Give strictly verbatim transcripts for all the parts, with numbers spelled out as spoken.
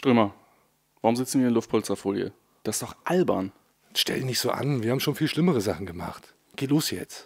Strömer, warum sitzen wir in Luftpolsterfolie? Das ist doch albern. Stell dich nicht so an, wir haben schon viel schlimmere Sachen gemacht. Geh los jetzt.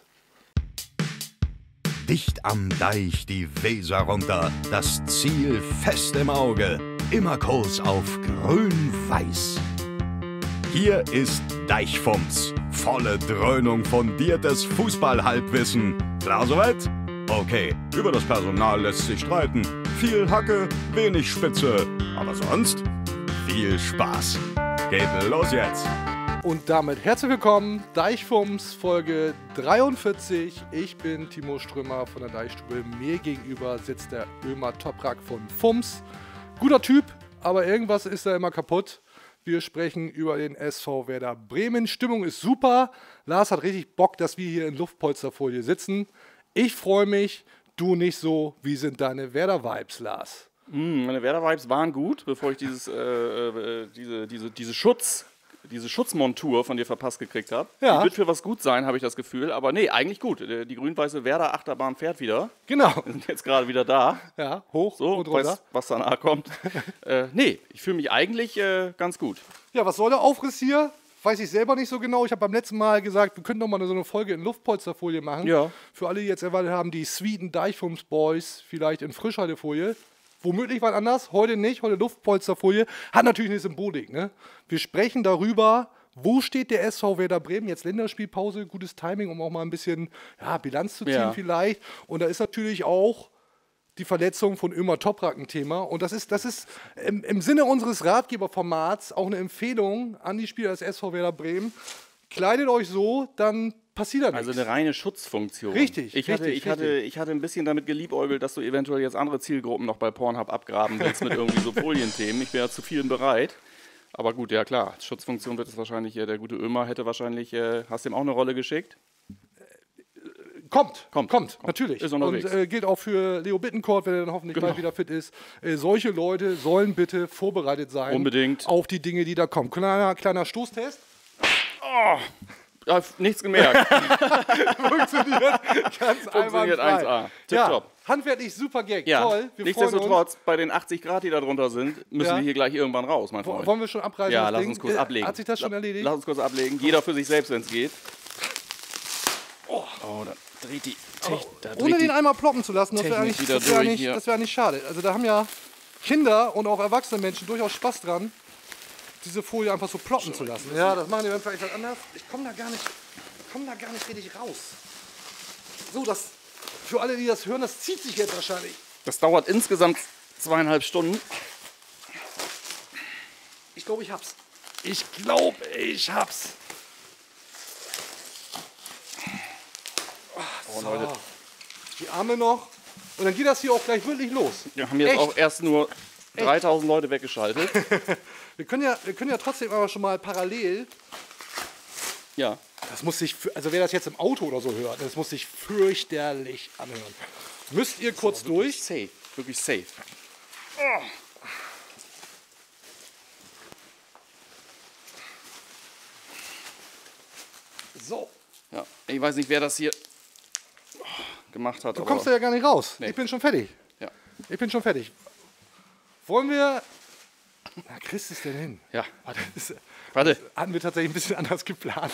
Dicht am Deich die Weser runter, das Ziel fest im Auge, immer Kurs auf grün-weiß. Hier ist Deichfumms, volle Dröhnung fundiertes Fußballhalbwissen. Klar soweit? Okay, über das Personal lässt sich streiten. Viel Hacke, wenig Spitze, aber sonst viel Spaß. Geht los jetzt! Und damit herzlich willkommen, Deichfumms, Folge dreiundvierzig. Ich bin Timo Strömer von der Deichstube. Mir gegenüber sitzt der Ömer Toprak von Fumms. Guter Typ, aber irgendwas ist da immer kaputt. Wir sprechen über den S V Werder Bremen. Stimmung ist super. Lars hat richtig Bock, dass wir hier in Luftpolsterfolie sitzen. Ich freue mich, du nicht so. Wie sind deine Werder-Vibes, Lars? Mm, meine Werder-Vibes waren gut, bevor ich dieses, äh, äh, diese, diese, diese Schutz... diese Schutzmontur von dir verpasst gekriegt habe. Ja. Die wird für was gut sein, habe ich das Gefühl. Aber nee, eigentlich gut. Die grün-weiße Werder-Achterbahn fährt wieder. Genau. Wir sind jetzt gerade wieder da. Ja, hoch so, und runter. Weiß, was danach kommt. äh, nee, ich fühle mich eigentlich äh, ganz gut. Ja, was soll der Aufriss hier? Weiß ich selber nicht so genau. Ich habe beim letzten Mal gesagt, wir können doch mal so eine Folge in Luftpolsterfolie machen. Ja. Für alle, die jetzt erwartet haben, die sweeten Deichfumms-Boys vielleicht in Frischhaltefolie. Womöglich war anders, heute nicht, heute Luftpolsterfolie. Hat natürlich eine Symbolik, ne? Wir sprechen darüber, wo steht der S V Werder Bremen? Jetzt Länderspielpause, gutes Timing, um auch mal ein bisschen ja, Bilanz zu ziehen Ja. vielleicht. Und da ist natürlich auch die Verletzung von Ömer Toprak ein Thema. Und das ist, das ist im, im Sinne unseres Ratgeberformats auch eine Empfehlung an die Spieler des S V Werder Bremen. Kleidet euch so, dann passiert da nichts. Also eine reine Schutzfunktion. Richtig, ich hatte, richtig, ich, hatte, ich hatte ein bisschen damit geliebäugelt, dass du eventuell jetzt andere Zielgruppen noch bei Pornhub abgraben willst mit irgendwie so Folienthemen. Ich wäre zu vielen bereit. Aber gut, ja klar, als Schutzfunktion wird es wahrscheinlich, äh, der gute Ömer hätte wahrscheinlich, äh, hast du ihm auch eine Rolle geschickt? Kommt, Kommt, kommt, kommt. natürlich. Ist und unterwegs. äh, gilt auch für Leo Bittencourt, wenn er dann hoffentlich Genau. bald wieder fit ist. Äh, solche Leute sollen bitte vorbereitet sein. Unbedingt. Auf die Dinge, die da kommen. Kleiner, kleiner Stoßtest. Oh, ja, nichts gemerkt. Funktioniert ganz Funktioniert einwandfrei. eins A. Ja, Tipptopp. handwerklich super Gag. Ja, Toll. Wir freuen uns. nichtsdestotrotz, bei den achtzig Grad, die da drunter sind, müssen Ja. wir hier gleich irgendwann raus, mein Freund. Wollen wir schon abreißen? Ja, das lass Ding? uns kurz Äh, ablegen. Hat sich das schon La- erledigt? Lass uns kurz ablegen. Jeder für sich selbst, wenn es geht. Oh, da dreht die. Da dreht Ohne die den einmal ploppen zu lassen, das wäre Technik eigentlich, wieder das wär durch nicht, hier. das wär nicht schade. Also da haben ja Kinder und auch erwachsene Menschen durchaus Spaß dran, diese Folie einfach so ploppen zu lassen. Ja, das machen die dann vielleicht halt anders. Ich komme da gar nicht, komm da gar nicht richtig raus. So, das für alle, die das hören, das zieht sich jetzt wahrscheinlich. Das dauert insgesamt zweieinhalb Stunden. Ich glaube, ich hab's. Ich glaube, ich hab's. Oh, Leute. Die Arme noch. Und dann geht das hier auch gleich wirklich los. Wir haben jetzt Echt? auch erst nur dreitausend Leute weggeschaltet. Wir können ja, wir können ja trotzdem aber schon mal parallel. Ja. Das muss sich, fü- also wer das jetzt im Auto oder so hört, das muss sich fürchterlich anhören. Müsst ihr kurz durch. Safe. Wirklich safe. So, Ja. Ich weiß nicht, wer das hier gemacht hat. du aber kommst da ja gar nicht raus. Nee. Ich bin schon fertig. Ja. Ich bin schon fertig. Wollen wir. Na, kriegst du es denn hin? Ja. Warte, das Warte. hatten wir tatsächlich ein bisschen anders geplant.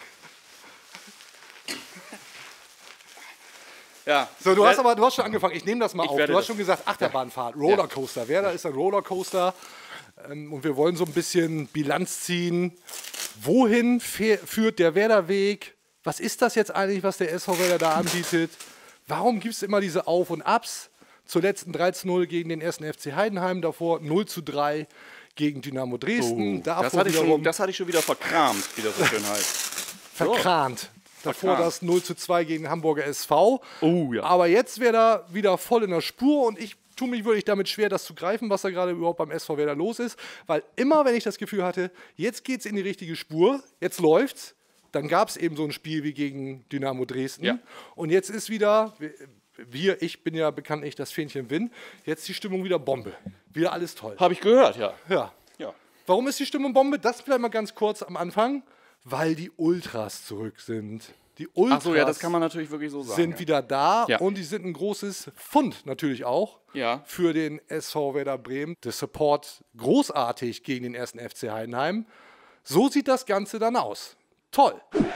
Ja. So, du hast aber du hast schon angefangen. Ich nehme das mal Ich auf. werde Du hast das- schon gesagt, Achterbahnfahrt, Rollercoaster. Werder ist ein Rollercoaster. Ähm, und wir wollen so ein bisschen Bilanz ziehen. Wohin fäh- führt der Werderweg? Was ist das jetzt eigentlich, was der S V Werder da anbietet? Warum gibt es immer diese Auf- und Abs? Zuletzt ein drei zu null gegen den ersten F C Heidenheim, davor null zu drei gegen Dynamo Dresden. Oh, das, davor hatte ich schon, wiederum das hatte ich schon wieder verkramt, wie das so schön heißt. verkrant. Davor Verkrant. das null zu zwei gegen den Hamburger S V. Oh, ja. Aber jetzt wäre er wieder voll in der Spur und ich tue mich wirklich damit schwer, das zu greifen, was da gerade überhaupt beim S V Werder los ist. Weil immer, wenn ich das Gefühl hatte, jetzt geht es in die richtige Spur, jetzt läuft's, dann gab es eben so ein Spiel wie gegen Dynamo Dresden. Ja. Und jetzt ist wieder, wir, ich bin ja bekanntlich das Fähnchen Win, jetzt die Stimmung wieder Bombe. Wieder alles toll. Habe ich gehört, ja. Ja. Ja. Warum ist die Stimmung Bombe? Das vielleicht mal ganz kurz am Anfang. Weil die Ultras zurück sind. Die Ultras Ach so, ja, das kann man natürlich wirklich so sagen. sind ja. wieder da Ja. und die sind ein großes Pfund natürlich auch Ja. für den S V Werder Bremen. Der Support großartig gegen den ersten F C Heidenheim. So sieht das Ganze dann aus. Toll.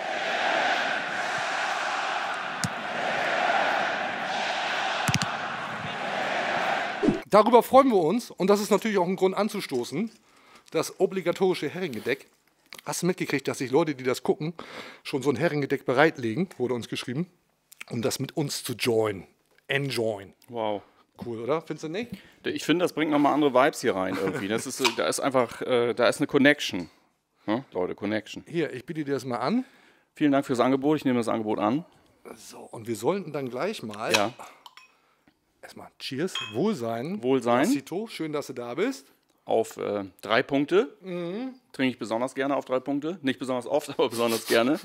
Darüber freuen wir uns und das ist natürlich auch ein Grund anzustoßen. Das obligatorische Heringedeck. Hast du mitgekriegt, dass sich Leute, die das gucken, schon so ein Heringedeck bereitlegen, wurde uns geschrieben, um das mit uns zu joinen. Enjoyen. Wow. Cool, oder? Findest du nicht? Ich finde, das bringt nochmal andere Vibes hier rein irgendwie. Das ist, so- da ist einfach, äh, da ist eine Connection. Hm? Leute, Connection. Hier, ich biete dir das mal an. Vielen Dank fürs Angebot. Ich nehme das Angebot an. So, und wir sollten dann gleich mal Ja. erstmal Cheers, Wohlsein. Wohlsein. Lassito, schön, dass du da bist. Auf äh, drei Punkte. Trinke ich besonders gerne auf drei Punkte. Nicht besonders oft, aber besonders gerne.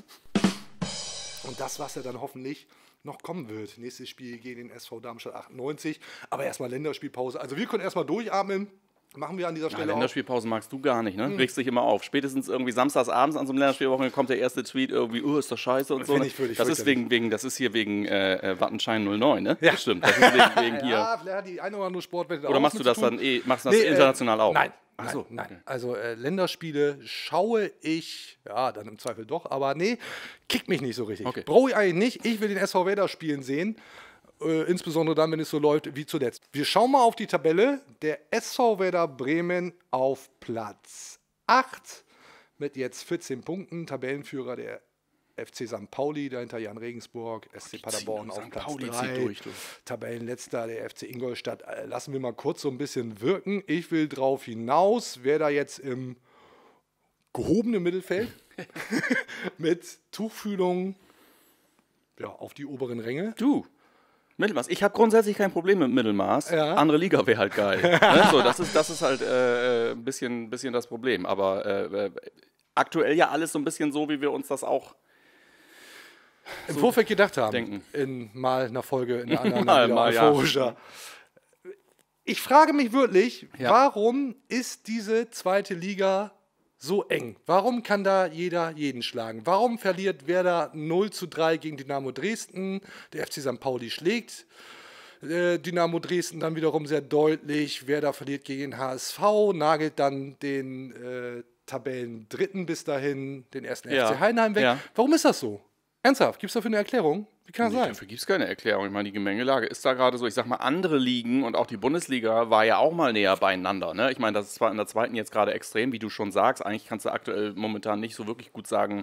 Und das, was ja dann hoffentlich noch kommen wird. Nächstes Spiel gegen den S V Darmstadt achtundneunzig. Aber erstmal Länderspielpause. Also wir können erstmal durchatmen. Machen wir an dieser Ja, Stelle auch. Länderspielpause magst du gar nicht, ne? Regst dich immer auf. Spätestens irgendwie samstags abends an so einem Länderspielwochenende kommt der erste Tweet irgendwie, oh, ist das scheiße und so. Find ne? ich wirklich das, ist fürchterlich. wegen, wegen, das ist hier wegen äh, äh, Wattenschein null neun, ne? Ja. Das stimmt. Das ist wegen, wegen hier. Ja, vielleicht hat die eine oder andere Sportwette Oder auch machst was du mit das zu tun. dann eh, machst du das Nee, äh, international auch? Nein. Ach so, nein, okay. nein. Also äh, Länderspiele schaue ich, ja, dann im Zweifel doch, aber nee, kickt mich nicht so richtig. Okay. Brauche ich eigentlich nicht. Ich will den S V Werder spielen sehen. Äh, insbesondere dann, wenn es so läuft wie zuletzt. Wir schauen mal auf die Tabelle. Der S V Werder Bremen auf Platz acht mit jetzt vierzehn Punkten. Tabellenführer der F C Sankt Pauli, dahinter Jan Regensburg, S C Paderborn auf Sankt Platz Pauli drei. zieht durch, du. Tabellenletzter, der F C Ingolstadt. Äh, Lassen wir mal kurz so ein bisschen wirken. Ich will drauf hinaus, wer da jetzt im gehobenen Mittelfeld mit Tuchfühlung ja, auf die oberen Ränge. Du, Mittelmaß. Ich habe grundsätzlich kein Problem mit Mittelmaß. Ja. Andere Liga wäre halt geil. ne? so, das, ist, das ist halt äh, ein bisschen, bisschen das Problem. Aber äh, äh, aktuell ja alles so ein bisschen so, wie wir uns das auch Im Vorfeld gedacht haben. denken. In mal einer Folge, in einer anderen Mal, wieder mal, ja. euphorischer. Ich frage mich wirklich, Ja. warum ist diese zweite Liga so eng? Warum kann da jeder jeden schlagen? Warum verliert Werder null zu drei gegen Dynamo Dresden? Der F C Sankt Pauli schlägt äh, Dynamo Dresden dann wiederum sehr deutlich. Werder verliert gegen den H S V, nagelt dann den äh, Tabellendritten bis dahin, den ersten Ja. F C Heidenheim weg. Ja. Warum ist das so? Ernsthaft, gibt es dafür eine Erklärung? Wie kann das Nee, sein? dafür gibt es keine Erklärung. Ich meine, die Gemengelage ist da gerade so. Ich sag mal, andere Ligen und auch die Bundesliga war ja auch mal näher beieinander. Ne? Ich meine, das ist zwar in der zweiten jetzt gerade extrem, wie du schon sagst. Eigentlich kannst du aktuell momentan nicht so wirklich gut sagen,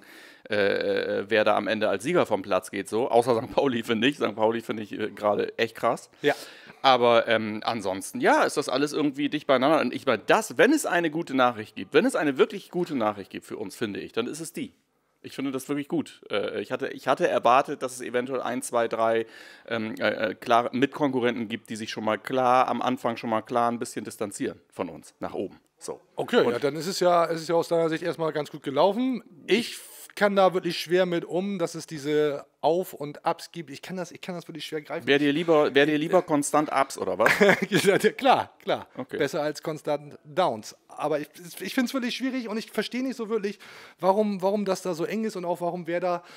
äh, wer da am Ende als Sieger vom Platz geht. So. Außer Sankt Pauli, finde ich. Sankt Pauli finde ich äh, gerade echt krass. Ja. Aber ähm, ansonsten, ja, ist das alles irgendwie dicht beieinander. Und ich meine, das, wenn es eine gute Nachricht gibt, wenn es eine wirklich gute Nachricht gibt für uns, finde ich, dann ist es die. Ich finde das wirklich gut. Äh, ich, hatte, ich hatte erwartet, dass es eventuell ein, zwei, drei ähm, äh, klar Mitkonkurrenten gibt, die sich schon mal klar am Anfang schon mal klar ein bisschen distanzieren von uns nach oben. So. Okay, ja, dann ist es ja, ist es ja aus deiner Sicht erstmal ganz gut gelaufen. Ich kann da wirklich schwer mit um, dass es diese Auf- und Ups gibt. Ich kann das, ich kann das wirklich schwer greifen. Wäre dir lieber, wär dir lieber konstant Ups oder was? Ja, klar, klar. Okay. Besser als konstant Downs. Aber ich, ich finde es wirklich schwierig und ich verstehe nicht so wirklich, warum, warum das da so eng ist und auch warum wer da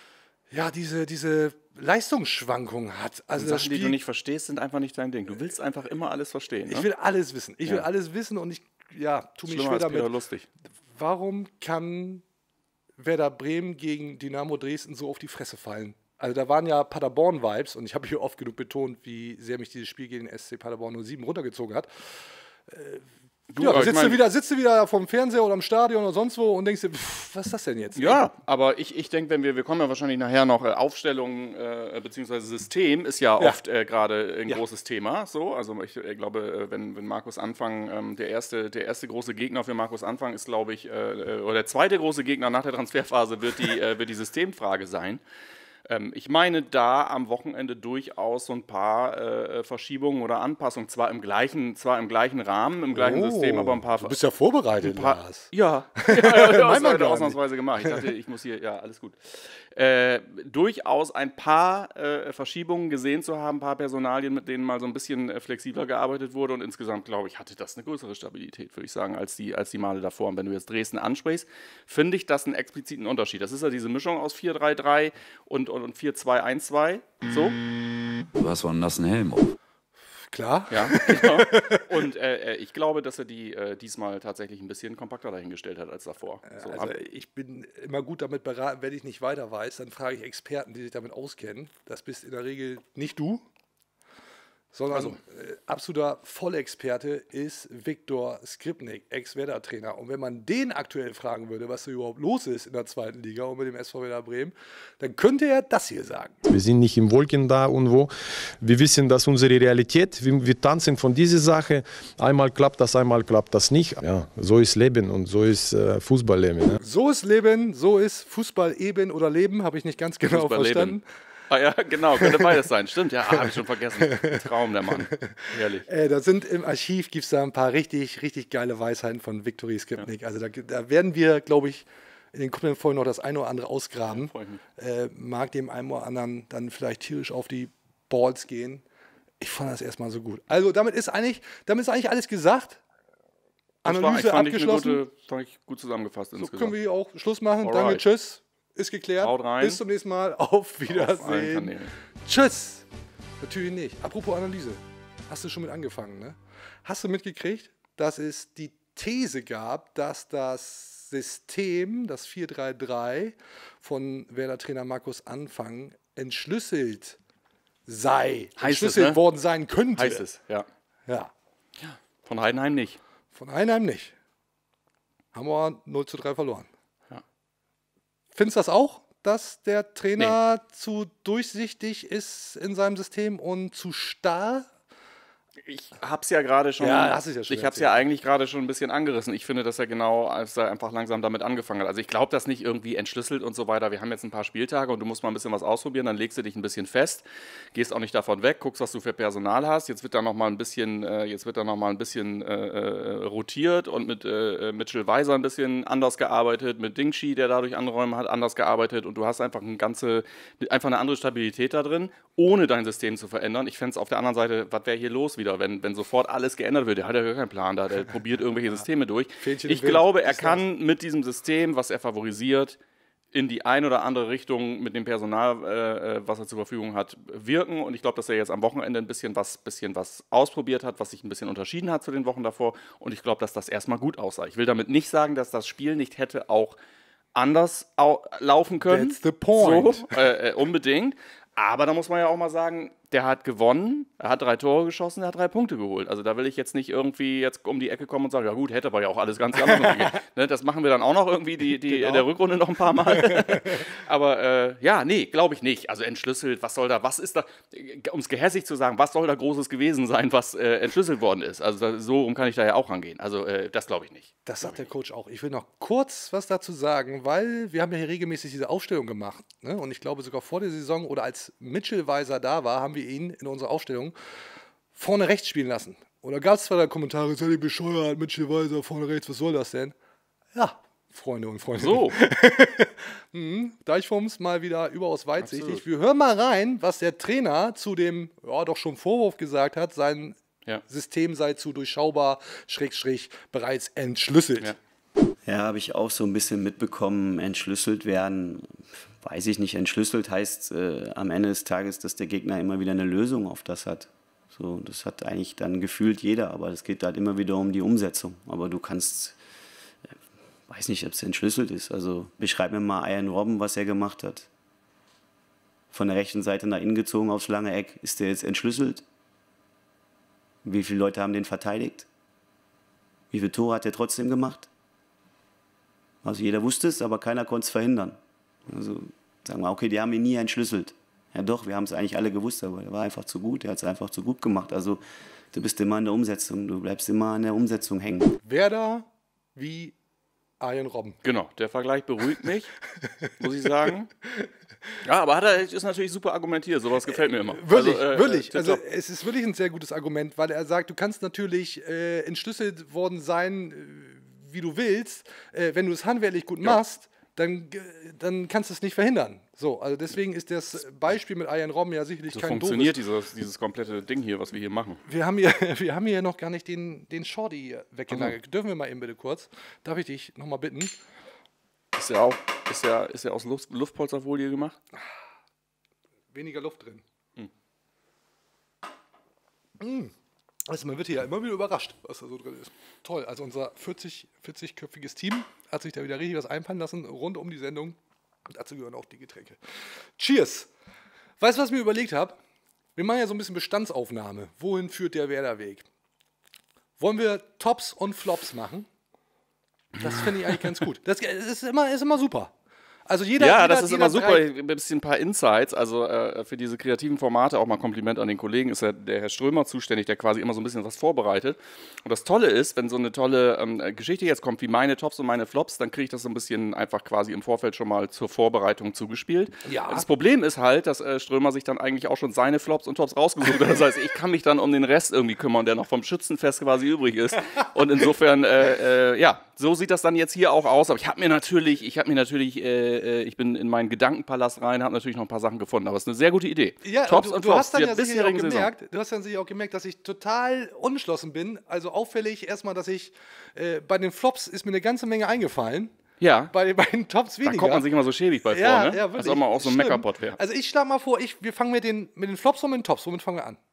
ja, diese, diese Leistungsschwankung hat. Also das Sachen, die Spiel, du nicht verstehst, sind einfach nicht dein Ding. Du willst einfach immer alles verstehen. Ne? ich will alles wissen. Ich will Ja. alles wissen und ich ja, tu mich Schlimmer schwer als Peter damit. lustig. Warum kann Werder Bremen gegen Dynamo Dresden so auf die Fresse fallen? Also da waren ja Paderborn-Vibes und ich habe hier oft genug betont, wie sehr mich dieses Spiel gegen den S C Paderborn null sieben runtergezogen hat. Äh, Du, ja, aber da ich sitzt, mein- du wieder, sitzt du wieder vom Fernseher oder am Stadion oder sonst wo und denkst dir, pff, was ist das denn jetzt? Ja, aber ich, ich denke, wenn wir, wir kommen ja wahrscheinlich nachher noch, äh, Aufstellung äh, bzw. System ist ja, Ja. oft äh, gerade ein Ja. großes Thema. So, also ich äh, glaube, äh, wenn, wenn Markus Anfang, ähm, der, erste, der erste große Gegner für Markus Anfang ist, glaube ich, äh, oder der zweite große Gegner nach der Transferphase wird die, äh, wird die Systemfrage sein. Ähm, ich meine da am Wochenende durchaus so ein paar äh, Verschiebungen oder Anpassungen, zwar im gleichen, zwar im gleichen Rahmen, im gleichen System, aber ein paar Oh, Du bist ja vorbereitet, paar- Lars. Ja, ja, ja, das Meint man hat gar er ausnahmsweise gemacht. Ich dachte, ich muss hier, ja, alles gut. äh, durchaus ein paar äh, Verschiebungen gesehen zu haben, ein paar Personalien, mit denen mal so ein bisschen äh, flexibler gearbeitet wurde und insgesamt, glaube ich, hatte das eine größere Stabilität, würde ich sagen, als die, als die Male davor. Und wenn du jetzt Dresden ansprichst, finde ich das einen expliziten Unterschied. Das ist ja diese Mischung aus vier drei drei und, und, und vier zwei eins zwei, so. Du hast wohl einen nassen Helm auf. Klar. Ja, genau. Und äh, ich glaube, dass er die äh, diesmal tatsächlich ein bisschen kompakter dahingestellt hat als davor. So, Also ab- ich bin immer gut damit beraten, wenn ich nicht weiter weiß, dann frage ich Experten, die sich damit auskennen. Das bist in der Regel nicht du, sondern Also. äh, absoluter Vollexperte ist Viktor Skripnik, Ex-Werder-Trainer. Und wenn man den aktuell fragen würde, was da überhaupt los ist in der zweiten Liga und mit dem S V Werder Bremen, dann könnte er das hier sagen. Wir sind nicht im Wolken da irgendwo. Wir wissen, dass unsere Realität, wir, wir tanzen von dieser Sache. Einmal klappt das, einmal klappt das nicht. Ja, so ist Leben und so ist äh, Fußballleben. Ne? So ist Leben, so ist Fußball eben oder Leben, habe ich nicht ganz genau Fußballleben. verstanden. Ah ja, genau, könnte beides sein. Stimmt, ja, habe ich schon vergessen. Traum, der Mann. Herrlich. Äh, da sind im Archiv, gibt es da ein paar richtig, richtig geile Weisheiten von Viktor Skripnik. Ja. Also da, da werden wir, glaube ich, in den kommenden Folgen noch das eine oder andere ausgraben. Ja, freu ich mich. Äh, mag dem einen oder anderen dann vielleicht tierisch auf die Balls gehen. Ich fand das erstmal so gut. Also damit ist eigentlich, damit ist eigentlich alles gesagt. Das war, Analyse ich fand abgeschlossen. Ich eine gute, fand ich gut zusammengefasst so insgesamt. können wir hier auch Schluss machen. Alright. Danke, tschüss. Ist geklärt. Haut rein. Bis zum nächsten Mal. Auf Auf allen Wiedersehen. Kanälen. Tschüss. Natürlich nicht. Apropos Analyse. Hast du schon mit angefangen, ne? Hast du mitgekriegt, dass es die These gab, dass das System, das vier drei drei von Werder-Trainer Markus Anfang entschlüsselt sei, Heißt es, entschlüsselt ne? worden sein könnte. Heißt es, ja. Ja, Von Heidenheim nicht. von Heidenheim nicht. Haben wir null zu drei verloren. Ja. Findest du das auch, dass der Trainer zu durchsichtig ist in seinem System und zu starr? Ich hab's ja gerade schon, Ja, hast es ja schon ich hab's erzählt. ja eigentlich gerade schon ein bisschen angerissen. Ich finde, dass er genau, als er einfach langsam damit angefangen hat. Also ich glaube, das nicht irgendwie entschlüsselt und so weiter. Wir haben jetzt ein paar Spieltage und du musst mal ein bisschen was ausprobieren, dann legst du dich ein bisschen fest, gehst auch nicht davon weg, guckst, was du für Personal hast. Jetzt wird da noch mal ein bisschen, äh, jetzt wird da noch mal ein bisschen äh, äh, rotiert und mit äh, Mitchell Weiser ein bisschen anders gearbeitet, mit Dingshi, der dadurch Anräume hat, anders gearbeitet und du hast einfach ein ganze, einfach eine andere Stabilität da drin, ohne dein System zu verändern. Ich fände es auf der anderen Seite, was wäre hier los wieder, wenn, wenn sofort alles geändert wird? Der hat ja gar keinen Plan da, der probiert irgendwelche Systeme durch. Fähnchen im Ich Wind. glaube, er Ist das- kann mit diesem System, was er favorisiert, in die ein oder andere Richtung mit dem Personal, äh, äh, was er zur Verfügung hat, wirken. Und ich glaube, dass er jetzt am Wochenende ein bisschen was, bisschen was ausprobiert hat, was sich ein bisschen unterschieden hat zu den Wochen davor. Und ich glaube, dass das erstmal gut aussah. Ich will damit nicht sagen, dass das Spiel nicht hätte auch anders au laufen können. That's the point. So, äh, äh, unbedingt. Aber da muss man ja auch mal sagen, der hat gewonnen, er hat drei Tore geschossen, er hat drei Punkte geholt. Also da will ich jetzt nicht irgendwie jetzt um die Ecke kommen und sagen, ja gut, hätte aber ja auch alles ganz anders. Ne, das machen wir dann auch noch irgendwie die, die, Genau. in der Rückrunde noch ein paar Mal. Aber äh, ja, nee, glaube ich nicht. Also entschlüsselt, was soll da, was ist da, um es gehässig zu sagen, was soll da Großes gewesen sein, was äh, entschlüsselt worden ist? Also da, so rum kann ich da ja auch rangehen. Also äh, das glaube ich nicht. Das sagt der Coach auch. Ich will noch kurz was dazu sagen, weil wir haben ja hier regelmäßig diese Aufstellung gemacht. Ne? Und ich glaube sogar vor der Saison oder als Mitchell Weiser da war, haben wir ihn in unserer Aufstellung vorne rechts spielen lassen. Oder gab es zwar da Kommentare, seid ihr bescheuert, Mitchell Weiser vorne rechts, was soll das denn? Ja, Freunde und Freunde. So, Deichfums mal wieder überaus weitsichtig. Absolut. Wir hören mal rein, was der Trainer zu dem, ja doch schon Vorwurf gesagt hat, sein ja. System sei zu durchschaubar, Schrägstrich, bereits entschlüsselt. Ja. Ja, habe ich auch so ein bisschen mitbekommen, entschlüsselt werden, weiß ich nicht, entschlüsselt heißt äh, am Ende des Tages, dass der Gegner immer wieder eine Lösung auf das hat. So, das hat eigentlich dann gefühlt jeder, aber es geht halt immer wieder um die Umsetzung. Aber du kannst, äh, weiß nicht, ob es entschlüsselt ist, also beschreib mir mal Ian Robben, was er gemacht hat. Von der rechten Seite nach innen gezogen aufs lange Eck, ist der jetzt entschlüsselt? Wie viele Leute haben den verteidigt? Wie viele Tore hat er trotzdem gemacht? Also jeder wusste es, aber keiner konnte es verhindern. Also sagen wir, okay, die haben ihn nie entschlüsselt. Ja doch, wir haben es eigentlich alle gewusst, aber er war einfach zu gut, er hat es einfach zu gut gemacht. Also du bist immer in der Umsetzung, du bleibst immer an der Umsetzung hängen. Werder wie Arjen Robben. Genau, der Vergleich beruhigt mich, muss ich sagen. Ja, aber hat er, ist natürlich super argumentiert, sowas gefällt mir immer. Wirklich, also, äh, wirklich. äh, Also tipptopp. es ist wirklich ein sehr gutes Argument, weil er sagt, du kannst natürlich äh, entschlüsselt worden sein, äh, wie du willst, äh, wenn du es handwerklich gut Ja. machst. dann, dann kannst du es nicht verhindern. So, also deswegen ist das Beispiel mit Arjen Robben ja sicherlich So kein funktioniert doofes. dieses, dieses komplette Ding hier, was wir hier machen. Wir haben hier, wir haben hier noch gar nicht den, den Shorty hier weggelagert. Also. Dürfen wir mal eben bitte kurz? Darf ich dich nochmal bitten? Ist ja auch, ist ja, ist ja aus Luft, Luftpolsterfolie gemacht? Weniger Luft drin. Mm. Mm. Also man wird hier ja immer wieder überrascht, was da so drin ist. Toll, also unser vierzig, vierzig-köpfiges Team hat sich da wieder richtig was einfallen lassen, rund um die Sendung. Und dazu gehören auch die Getränke. Cheers! Weißt du, was ich mir überlegt habe? Wir machen ja so ein bisschen Bestandsaufnahme. Wohin führt der Werder-Weg? Wollen wir Tops und Flops machen? Das finde ich eigentlich ganz gut. Das ist immer, ist immer super. Also jeder, ja, jeder, das ist jeder immer super. drei- Ein bisschen ein paar Insights. Also äh, für diese kreativen Formate auch mal Kompliment an den Kollegen. Ist ja der Herr Strömer zuständig, der quasi immer so ein bisschen was vorbereitet. Und das Tolle ist, wenn so eine tolle ähm, Geschichte jetzt kommt, wie meine Tops und meine Flops, dann kriege ich das so ein bisschen einfach quasi im Vorfeld schon mal zur Vorbereitung zugespielt. Ja. Das Problem ist halt, dass äh, Strömer sich dann eigentlich auch schon seine Flops und Tops rausgesucht hat. Das heißt, ich kann mich dann um den Rest irgendwie kümmern, der noch vom Schützenfest quasi übrig ist. Und insofern, äh, äh, ja, so sieht das dann jetzt hier auch aus. Aber ich habe mir natürlich, ich habe mir natürlich, äh, ich bin in meinen Gedankenpalast rein, habe natürlich noch ein paar Sachen gefunden. Aber es ist eine sehr gute Idee. Ja, Tops du, und du Flops hast dann der ja sicherlich auch bisherigen Saison. gemerkt, du hast dann sicher auch gemerkt, dass ich total unentschlossen bin. Also auffällig erstmal, dass ich äh, bei den Flops ist mir eine ganze Menge eingefallen. Ja, Bei, den- bei den Tops da weniger. kommt man sich immer so schäbig bei vor, ja, ne? ja, wirklich. Als ob man auch so ein Schlimm. Meckerpot wäre. Also ich schlage mal vor, ich, wir fangen mit den, mit den Flops und mit den Tops. Womit fangen wir an?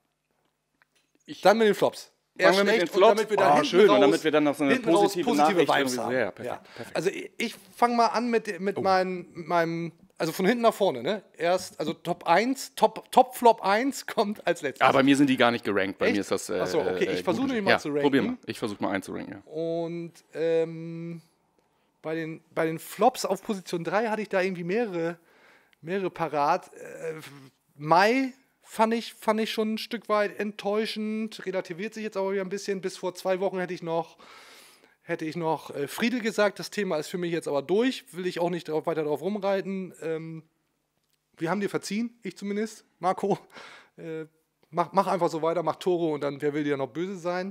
dann mit den Flops. Fangen wir mit schlecht den und Flops? damit wir da Oh, hinten schön, und raus, damit wir dann noch so eine hinten raus positive positive Nachricht Vibes irgendwie- haben. ja, perfekt, Ja. perfekt. Also ich, ich fange mal an mit, mit, meinem, mit meinem, also von hinten nach vorne, ne? Erst, also Top eins, Top, Top Flop eins kommt als letztes. Aber bei mir sind die gar nicht gerankt. Bei Echt? mir ist das. Äh, Ach so, okay, ich äh, versuche gut. nämlich mal ja, zu ranken. Probier mal. Ich versuche mal einzuranken. Ja. Und ähm, bei, den, bei den Flops auf Position drei hatte ich da irgendwie mehrere, mehrere parat. Äh, Mai fand ich, fand ich schon ein Stück weit enttäuschend, relativiert sich jetzt auch wieder ein bisschen. Bis vor zwei Wochen hätte ich noch, hätte ich noch äh, Friedel gesagt. Das Thema ist für mich jetzt aber durch, will ich auch nicht drauf, weiter drauf rumreiten. Ähm, wir haben dir verziehen, ich zumindest, Marco. Äh, mach, mach einfach so weiter, mach Tore und dann, wer will dir noch böse sein?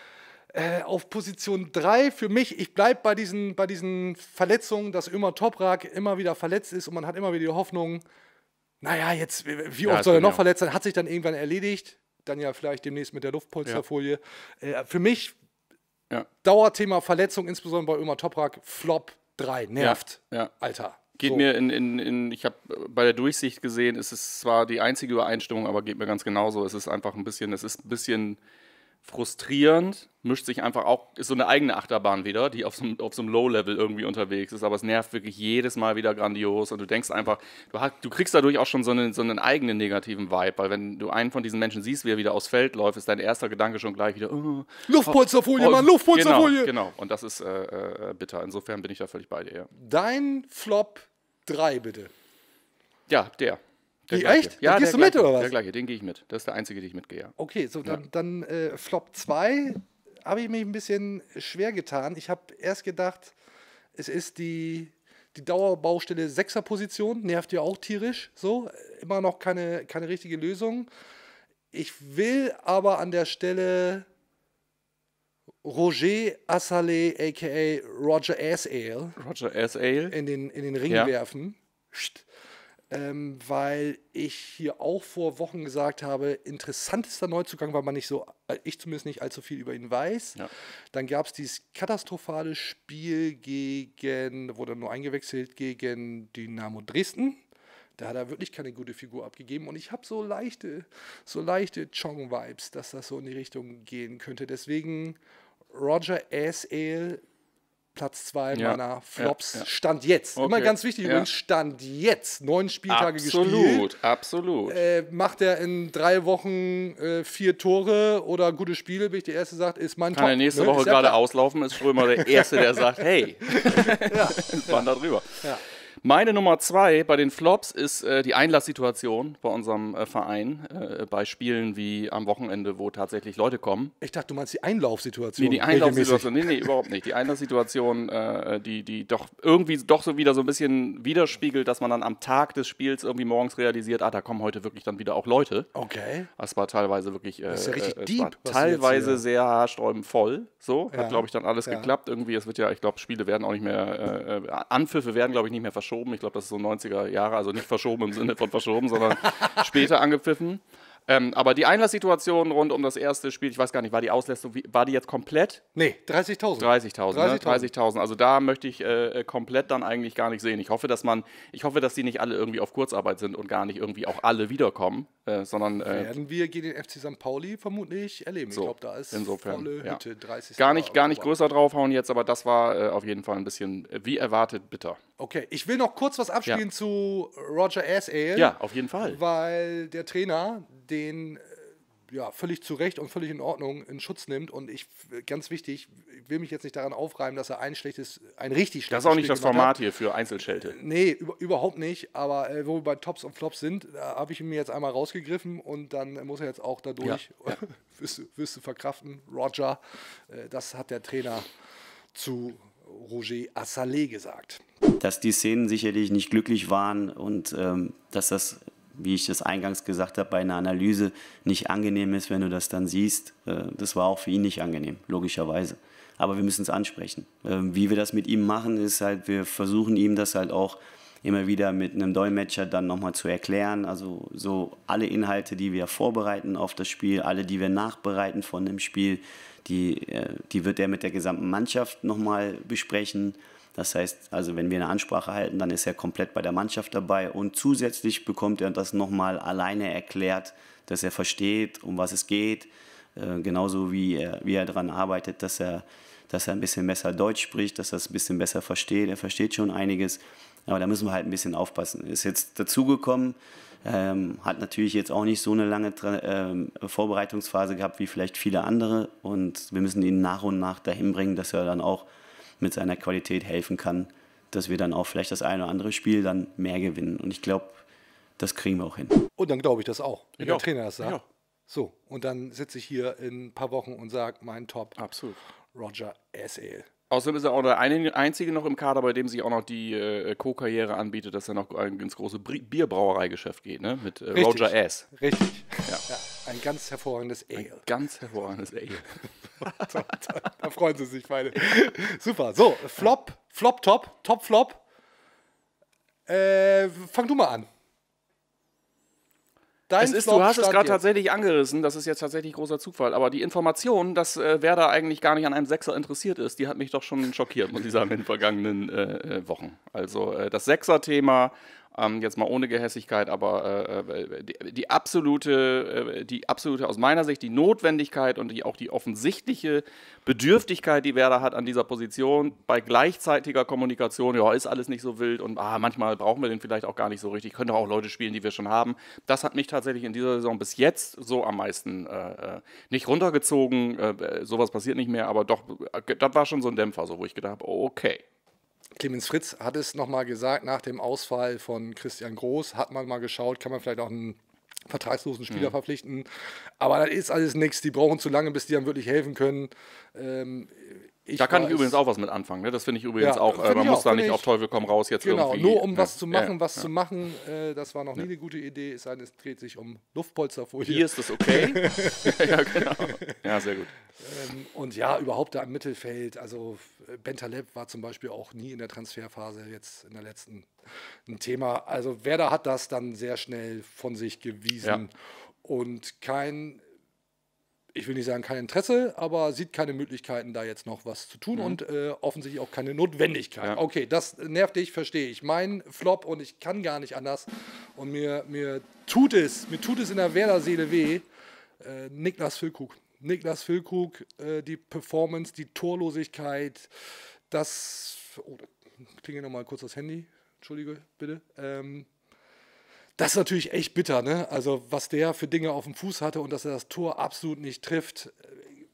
Äh, auf Position drei für mich, ich bleibe bei diesen, bei diesen Verletzungen, dass Ömer Toprak immer wieder verletzt ist und man hat immer wieder die Hoffnung, naja, jetzt, wie Ja, oft das soll er bin noch ich auch. verletzt sein, hat sich dann irgendwann erledigt, dann ja vielleicht demnächst mit der Luftpolsterfolie. Äh, für mich, Ja. Dauerthema Verletzung, insbesondere bei Ömer Toprak, Flop drei, nervt, Ja, ja. Alter. Geht So. mir in, in, in ich habe bei der Durchsicht gesehen, es ist zwar die einzige Übereinstimmung, aber geht mir ganz genauso. Es ist einfach ein bisschen, es ist ein bisschen frustrierend, mischt sich einfach auch, ist so eine eigene Achterbahn wieder, die auf so, einem- auf so einem Low-Level irgendwie unterwegs ist, aber es nervt wirklich jedes Mal wieder grandios und du denkst einfach, du, hast, du kriegst dadurch auch schon so einen, so einen eigenen negativen Vibe, weil wenn du einen von diesen Menschen siehst, wie er wieder aufs Feld läuft, ist dein erster Gedanke schon gleich wieder, oh, Luftpolsterfolie, oh, Mann, Luftpolsterfolie. Genau, genau, und das ist äh, äh, bitter. Insofern bin ich da völlig bei dir. Ja, Dein Flop drei, bitte. ja der. Der Wie, gleiche. echt? Ja, Da gehst der du mit, gleiche, oder was? Der gleiche, den gehe ich mit. Das ist der einzige, den ich mitgehe. Ja. Okay, so dann, dann äh, Flop zwei habe ich mich ein bisschen schwer getan. Ich habe erst gedacht, es ist die, die Dauerbaustelle Sechser-Position, nervt ja auch tierisch, so, immer noch keine, keine richtige Lösung. Ich will aber an der Stelle Roger Assalé, aka Roger Asale, Roger S. Ale. in den, in den Ring Ja. werfen. Psst. Ähm, weil ich hier auch vor Wochen gesagt habe, interessantester Neuzugang, weil man nicht so, äh, ich zumindest nicht allzu viel über ihn weiß. Ja. Dann gab es dieses katastrophale Spiel gegen, wurde nur eingewechselt gegen Dynamo Dresden. Da hat er wirklich keine gute Figur abgegeben und ich habe so leichte, so leichte Chong-Vibes, dass das so in die Richtung gehen könnte. Deswegen Roger S. Ale, Platz zwei Ja, meiner Flops, ja, ja. Stand jetzt. Immer Okay, ganz wichtig ja. übrigens, Stand jetzt. Neun Spieltage gespielt. Absolut, absolut. Äh, macht er in drei Wochen äh, vier Tore oder gute Spiele, bin ich der Erste, sagt, ist mein Kann Top. er nächste ne? Woche Ist ja gerade klar. auslaufen, ist Strömer der Erste, der sagt, hey, ja. waren da drüber. Ja. Meine Nummer zwei bei den Flops ist äh, die Einlasssituation bei unserem äh, Verein, äh, bei Spielen wie am Wochenende, wo tatsächlich Leute kommen. Ich dachte, du meinst die Einlaufsituation. Nee, die Einlaufsituation, nee, nee, überhaupt nicht. Die Einlasssituation, äh, die, die doch irgendwie doch so wieder so ein bisschen widerspiegelt, dass man dann am Tag des Spiels irgendwie morgens realisiert, ah, da kommen heute wirklich dann wieder auch Leute. Okay. Das war teilweise wirklich, äh, Das ist ja richtig äh, es deep, war was du teilweise jetzt hier- sehr haarsträubend voll. So, Ja. hat, glaube ich, dann alles Ja. geklappt. Irgendwie, es wird ja, ich glaube, Spiele werden auch nicht mehr, äh, Anpfiffe werden, glaube ich, nicht mehr verschoben. Ich glaube, das ist so neunziger Jahre, also nicht verschoben im Sinne von verschoben, sondern später angepfiffen. Ähm, aber die Einlasssituation rund um das erste Spiel, ich weiß gar nicht, war die Auslastung, wie, war die jetzt komplett? Nee, dreißigtausend. dreißigtausend, ne? dreißigtausend. dreißigtausend. Also da möchte ich äh, komplett dann eigentlich gar nicht sehen. Ich hoffe, dass man, ich hoffe, dass die nicht alle irgendwie auf Kurzarbeit sind und gar nicht irgendwie auch alle wiederkommen, äh, sondern äh, Werden wir gegen den F C Sankt Pauli vermutlich erleben. So, ich glaube, da ist insofern, volle ja. Hütte, dreißig. gar nicht, gar nicht größer draufhauen jetzt, aber das war äh, auf jeden Fall ein bisschen, äh, wie erwartet, bitter. Okay, ich will noch kurz was abspielen Ja. zu Roger Asale. Ja, auf jeden Fall. Weil der Trainer den äh, ja, völlig zu Recht und völlig in Ordnung in Schutz nimmt. Und ich, ganz wichtig, ich will mich jetzt nicht daran aufreiben, dass er ein schlechtes, ein richtig schlechtes Das ist auch nicht Spiel das gemacht Format hat. hier für Einzelschelte. Nee, über, überhaupt nicht. Aber äh, wo wir bei Tops und Flops sind, da habe ich ihn mir jetzt einmal rausgegriffen und dann muss er jetzt auch dadurch, Ja. wirst, du, wirst du verkraften, Roger. Äh, das hat der Trainer zu Roger Assalé gesagt. Dass die Szenen sicherlich nicht glücklich waren und ähm, dass das, wie ich das eingangs gesagt habe, bei einer Analyse nicht angenehm ist, wenn du das dann siehst. Äh, das war auch für ihn nicht angenehm, logischerweise. Aber wir müssen es ansprechen. Ähm, wie wir das mit ihm machen, ist halt, wir versuchen ihm das halt auch immer wieder mit einem Dolmetscher dann nochmal zu erklären. Also so alle Inhalte, die wir vorbereiten auf das Spiel, alle, die wir nachbereiten von dem Spiel, die, äh, die wird er mit der gesamten Mannschaft nochmal besprechen. Das heißt, also wenn wir eine Ansprache halten, dann ist er komplett bei der Mannschaft dabei und zusätzlich bekommt er das nochmal alleine erklärt, dass er versteht, um was es geht, äh, genauso wie er, wie er daran arbeitet, dass er, dass er ein bisschen besser Deutsch spricht, dass er es ein bisschen besser versteht. Er versteht schon einiges, aber da müssen wir halt ein bisschen aufpassen. Ist jetzt dazugekommen, ähm, hat natürlich jetzt auch nicht so eine lange ähm, Vorbereitungsphase gehabt wie vielleicht viele andere und wir müssen ihn nach und nach dahin bringen, dass er dann auch mit seiner Qualität helfen kann, dass wir dann auch vielleicht das eine oder andere Spiel dann mehr gewinnen. Und ich glaube, das kriegen wir auch hin. Und dann glaube ich das auch, wenn Ich der auch. Trainer das sagt. Ich auch. So, und dann sitze ich hier in ein paar Wochen und sage, mein Top, Absolut. Roger Asale. Außerdem ist er auch der eine, einzige noch im Kader, bei dem sich auch noch die äh, Co-Karriere anbietet, dass er noch ins große Bri- Bierbrauereigeschäft geht, ne? Mit äh, Richtig. Roger Ass. Richtig. Ja. Ja, ein ganz hervorragendes Ale. Ganz hervorragendes Ale. Da freuen sie sich beide. Super. So, Flop, Flop, Top, Top, Flop. Äh, fang du mal an. Dein Es ist, Flop du hast es stand gerade jetzt. tatsächlich angerissen, das ist jetzt tatsächlich großer Zufall, aber die Information, dass äh, Werder eigentlich gar nicht an einem Sechser interessiert ist, die hat mich doch schon schockiert, muss ich sagen, in den vergangenen äh, äh, Wochen. Also äh, das Sechser-Thema, ähm, jetzt mal ohne Gehässigkeit, aber äh, die, die absolute, äh, die absolute, aus meiner Sicht, die Notwendigkeit und die, auch die offensichtliche Bedürftigkeit, die Werder hat an dieser Position, bei gleichzeitiger Kommunikation, ja, ist alles nicht so wild und ah, manchmal brauchen wir den vielleicht auch gar nicht so richtig, können doch auch Leute spielen, die wir schon haben. Das hat mich tatsächlich in dieser Saison bis jetzt so am meisten äh, nicht runtergezogen, äh, sowas passiert nicht mehr, aber doch, äh, das war schon so ein Dämpfer, so, wo ich gedacht habe, okay. Clemens Fritz hat es nochmal gesagt, nach dem Ausfall von Christian Groß hat man mal geschaut, kann man vielleicht auch einen vertragslosen Spieler Mhm. verpflichten. Aber das ist alles nichts, die brauchen zu lange, bis die dann wirklich helfen können. Ähm, ich Da kann ich weiß- übrigens auch was mit anfangen, ne? Das finde ich übrigens Ja, auch, find äh, man ich muss auch, da find nicht ich- auf Teufel komm raus jetzt Genau, irgendwie. nur um was ja, zu machen, ja, was ja. zu machen, äh, das war noch nie eine gute Idee, es sei denn, es dreht sich um Luftpolsterfolie. Hier ist das okay. Ja, genau. Ja, sehr gut. Ähm, und ja, überhaupt da im Mittelfeld, also äh, Bentaleb war zum Beispiel auch nie in der Transferphase jetzt in der letzten ein Thema. Also Werder hat das dann sehr schnell von sich gewiesen und kein, ich will nicht sagen kein Interesse, aber sieht keine Möglichkeiten, da jetzt noch was zu tun und äh, offensichtlich auch keine Notwendigkeit. Ja. Okay, das nervt dich, verstehe ich. Mein Flop und ich kann gar nicht anders und mir, mir tut es, mir tut es in der Werder-Seele weh, äh, Niklas Füllkrug. Niklas Füllkrug, äh, die Performance, die Torlosigkeit, das. Oh, da klingelt nochmal kurz das Handy. Entschuldige, bitte. Ähm, das ist natürlich echt bitter, ne? Also, was der für Dinge auf dem Fuß hatte und dass er das Tor absolut nicht trifft. äh,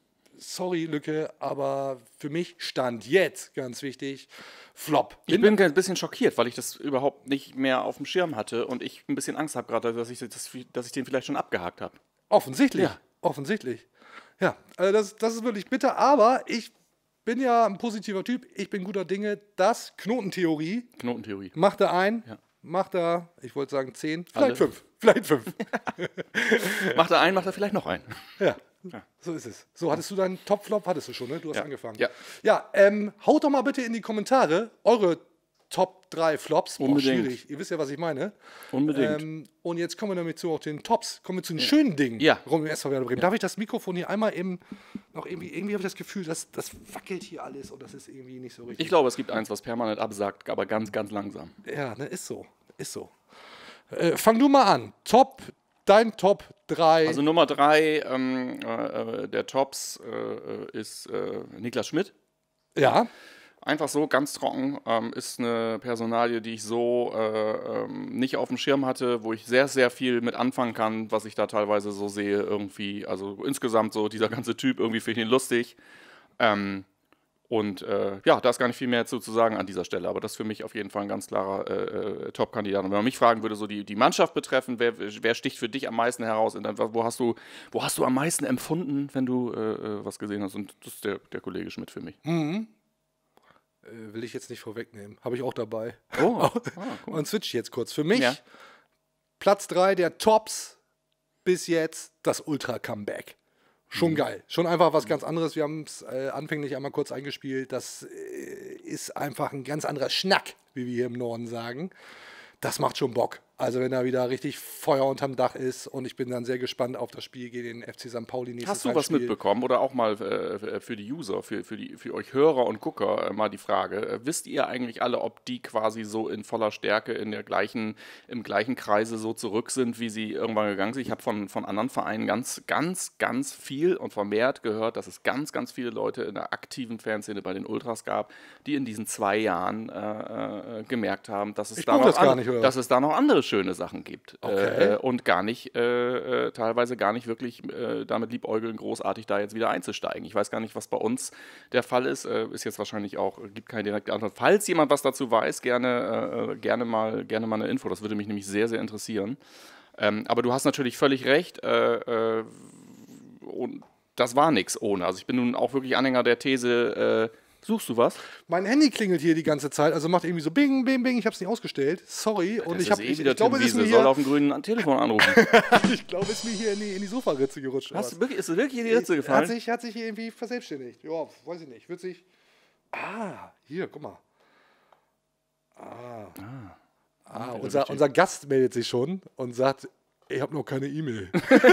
sorry, Lücke, aber für mich stand jetzt, ganz wichtig, Flop. Ich bin ein bisschen schockiert, weil ich das überhaupt nicht mehr auf dem Schirm hatte und ich ein bisschen Angst habe gerade, dass ich, das, dass ich den vielleicht schon abgehakt habe. Offensichtlich, Ja. offensichtlich. Ja, also das, das ist wirklich bitter, aber ich bin ja ein positiver Typ, ich bin guter Dinge. Das Knotentheorie Knotentheorie. macht er ein, Ja. macht er, ich wollte sagen zehn, Alle? vielleicht fünf, vielleicht fünf. Macht er einen, macht er vielleicht noch einen. Ja, Ja. so ist es. So, hattest du deinen Top-Flop? Hattest du schon, ne? Du hast Ja. angefangen. Ja. Ja, ähm, haut doch mal bitte in die Kommentare eure Top drei Flops. Boah, Unbedingt. schwierig. Ihr wisst ja, was ich meine. Unbedingt. Ähm, und jetzt kommen wir damit zu auch den Tops. Kommen wir zu den schönen Dingen Ja. rund um den S V Werder Bremen. Darf ich das Mikrofon hier einmal eben noch irgendwie, irgendwie habe ich das Gefühl, dass das wackelt hier alles und das ist irgendwie nicht so richtig. Ich glaube, es gibt eins, was permanent absagt, aber ganz, ganz langsam. Ja, ne, ist so. Ist so. Äh, fang du mal an. Top, dein Top drei. Also Nummer drei ähm, äh, der Tops äh, ist äh, Niklas Schmidt. ja. Einfach so, ganz trocken, ähm, ist eine Personalie, die ich so äh, ähm, nicht auf dem Schirm hatte, wo ich sehr, sehr viel mit anfangen kann, was ich da teilweise so sehe irgendwie. Also insgesamt so dieser ganze Typ, irgendwie finde ich ihn lustig. Ähm, und äh, ja, da ist gar nicht viel mehr zu, zu sagen an dieser Stelle, aber das ist für mich auf jeden Fall ein ganz klarer äh, Top-Kandidat. Und wenn man mich fragen würde, so die, die Mannschaft betreffend, wer, wer sticht für dich am meisten heraus? In deinem, wo, hast du, wo hast du am meisten empfunden, wenn du äh, was gesehen hast? Und das ist der, der Kollege Schmidt für mich. Äh, will ich jetzt nicht vorwegnehmen. Habe ich auch dabei. Oh, ah, cool. Und switch jetzt kurz. Für mich Ja. Platz drei der Tops bis jetzt das Ultra-Comeback. Schon Mhm. geil. Schon einfach was ganz anderes. Wir haben es äh, anfänglich einmal kurz eingespielt. Das äh, ist einfach ein ganz anderer Schnack, wie wir hier im Norden sagen. Das macht schon Bock. Also wenn da wieder richtig Feuer unterm Dach ist und ich bin dann sehr gespannt auf das Spiel gegen den F C Sankt Pauli nächstes Hast du was Heimspiel. mitbekommen oder auch mal äh, für die User, für, für, die, für euch Hörer und Gucker äh, mal die Frage, äh, wisst ihr eigentlich alle, ob die quasi so in voller Stärke in der gleichen, im gleichen Kreise so zurück sind, wie sie irgendwann gegangen sind? Ich habe von, von anderen Vereinen ganz, ganz, ganz viel und vermehrt gehört, dass es ganz, ganz viele Leute in der aktiven Fanszene bei den Ultras gab, die in diesen zwei Jahren äh, äh, gemerkt haben, dass es, Ich da brauch noch das gar an, nicht, oder? dass es da noch andere schöne Sachen gibt. Okay. Äh, und gar nicht, äh, äh, teilweise gar nicht wirklich äh, damit liebäugeln, großartig da jetzt wieder einzusteigen. Ich weiß gar nicht, was bei uns der Fall ist. Äh, ist jetzt wahrscheinlich auch, gibt keine direkte Antwort. Falls jemand was dazu weiß, gerne, äh, gerne, mal, gerne mal eine Info. Das würde mich nämlich sehr, sehr interessieren. Ähm, aber du hast natürlich völlig recht. Äh, äh, und das war nichts ohne. Also ich bin nun auch wirklich Anhänger der These, äh, suchst du was? Mein Handy klingelt hier die ganze Zeit, also macht irgendwie so bing, bing, bing. Ich habe es nicht ausgestellt. Sorry. Und Das ich ist habe, eh ich, wieder ich glaube, Tim es ist mir Wiese, soll hier, auf dem grünen Telefon anrufen. ich glaube, es ist mir hier in die, in die Sofaritze gerutscht. oder Hast was? du wirklich, ist es wirklich in die Ritze Hat gefallen? sich, hat sich hier irgendwie verselbstständigt. Ja, weiß ich nicht. Wird sich. Ah, hier, guck mal. Ah. Ah, unser, unser Gast meldet sich schon und sagt, ich habe noch keine E-Mail.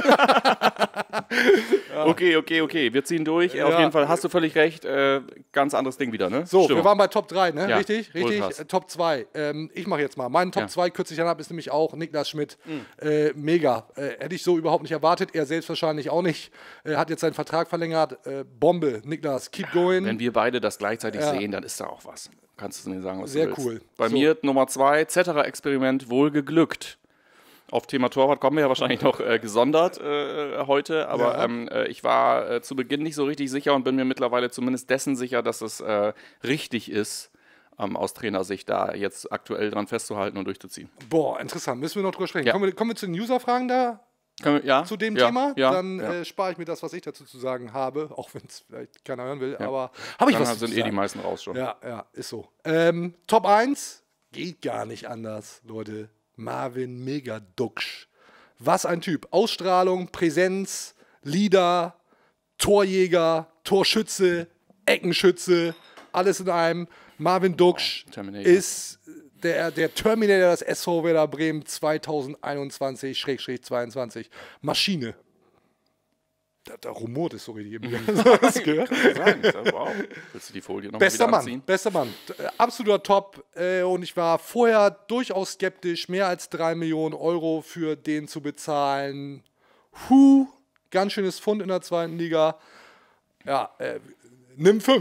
Okay, okay, okay. Wir ziehen durch. Ja. Auf jeden Fall hast du völlig recht. Äh, ganz anderes Ding wieder, ne? So, Stimmung. wir waren bei Top drei, ne? Ja, Richtig? Richtig? Ultras. Äh, Top zwei. Ähm, ich mache jetzt mal. Mein Top Ja. zwei kürzlich danach ist nämlich auch Niklas Schmidt. Mhm. Äh, mega. Äh, hätte ich so überhaupt nicht erwartet. Er selbst wahrscheinlich auch nicht. Äh, hat jetzt seinen Vertrag verlängert. Äh, Bombe. Niklas, keep going. Wenn wir beide das gleichzeitig Ja. sehen, dann ist da auch was. Kannst du mir sagen, was Sehr du willst. cool. Bei So. mir Nummer zwei, Zetterer-Experiment, wohl geglückt. Auf Thema Torwart kommen wir ja wahrscheinlich noch äh, gesondert äh, heute, aber Ja. ähm, äh, ich war äh, zu Beginn nicht so richtig sicher und bin mir mittlerweile zumindest dessen sicher, dass es äh, richtig ist, ähm, aus Trainersicht da jetzt aktuell dran festzuhalten und durchzuziehen. Boah, interessant. Müssen wir noch drüber sprechen. Ja. Kommen, wir, kommen wir zu den User-Fragen da? Können wir, ja? Zu dem ja, Thema? Ja, Dann ja. Äh, spare ich mir das, was ich dazu zu sagen habe. Auch wenn es vielleicht keiner hören will. Aber habe ich Dann was sind zu eh die sagen. meisten raus schon. Ja, ja, ist so. Ähm, Top eins geht gar nicht anders, Leute. Marvin Megaduksch. Was ein Typ. Ausstrahlung, Präsenz, Leader, Torjäger, Torschütze, Eckenschütze, alles in einem. Marvin Duksch Terminator. ist der, der Terminator des S V Werder Bremen zweitausendeinundzwanzig zweiundzwanzig. Maschine. Da, da rumort es so richtig. Hast du gehört? Sagen. Wow. Willst du die Folie noch Bester mal wieder Mann, anziehen? bester Mann. Äh, Absoluter Top. Äh, und ich war vorher durchaus skeptisch, mehr als drei Millionen Euro für den zu bezahlen. Huh, ganz schönes Fund in der zweiten Liga. Ja, äh, nimm fünf.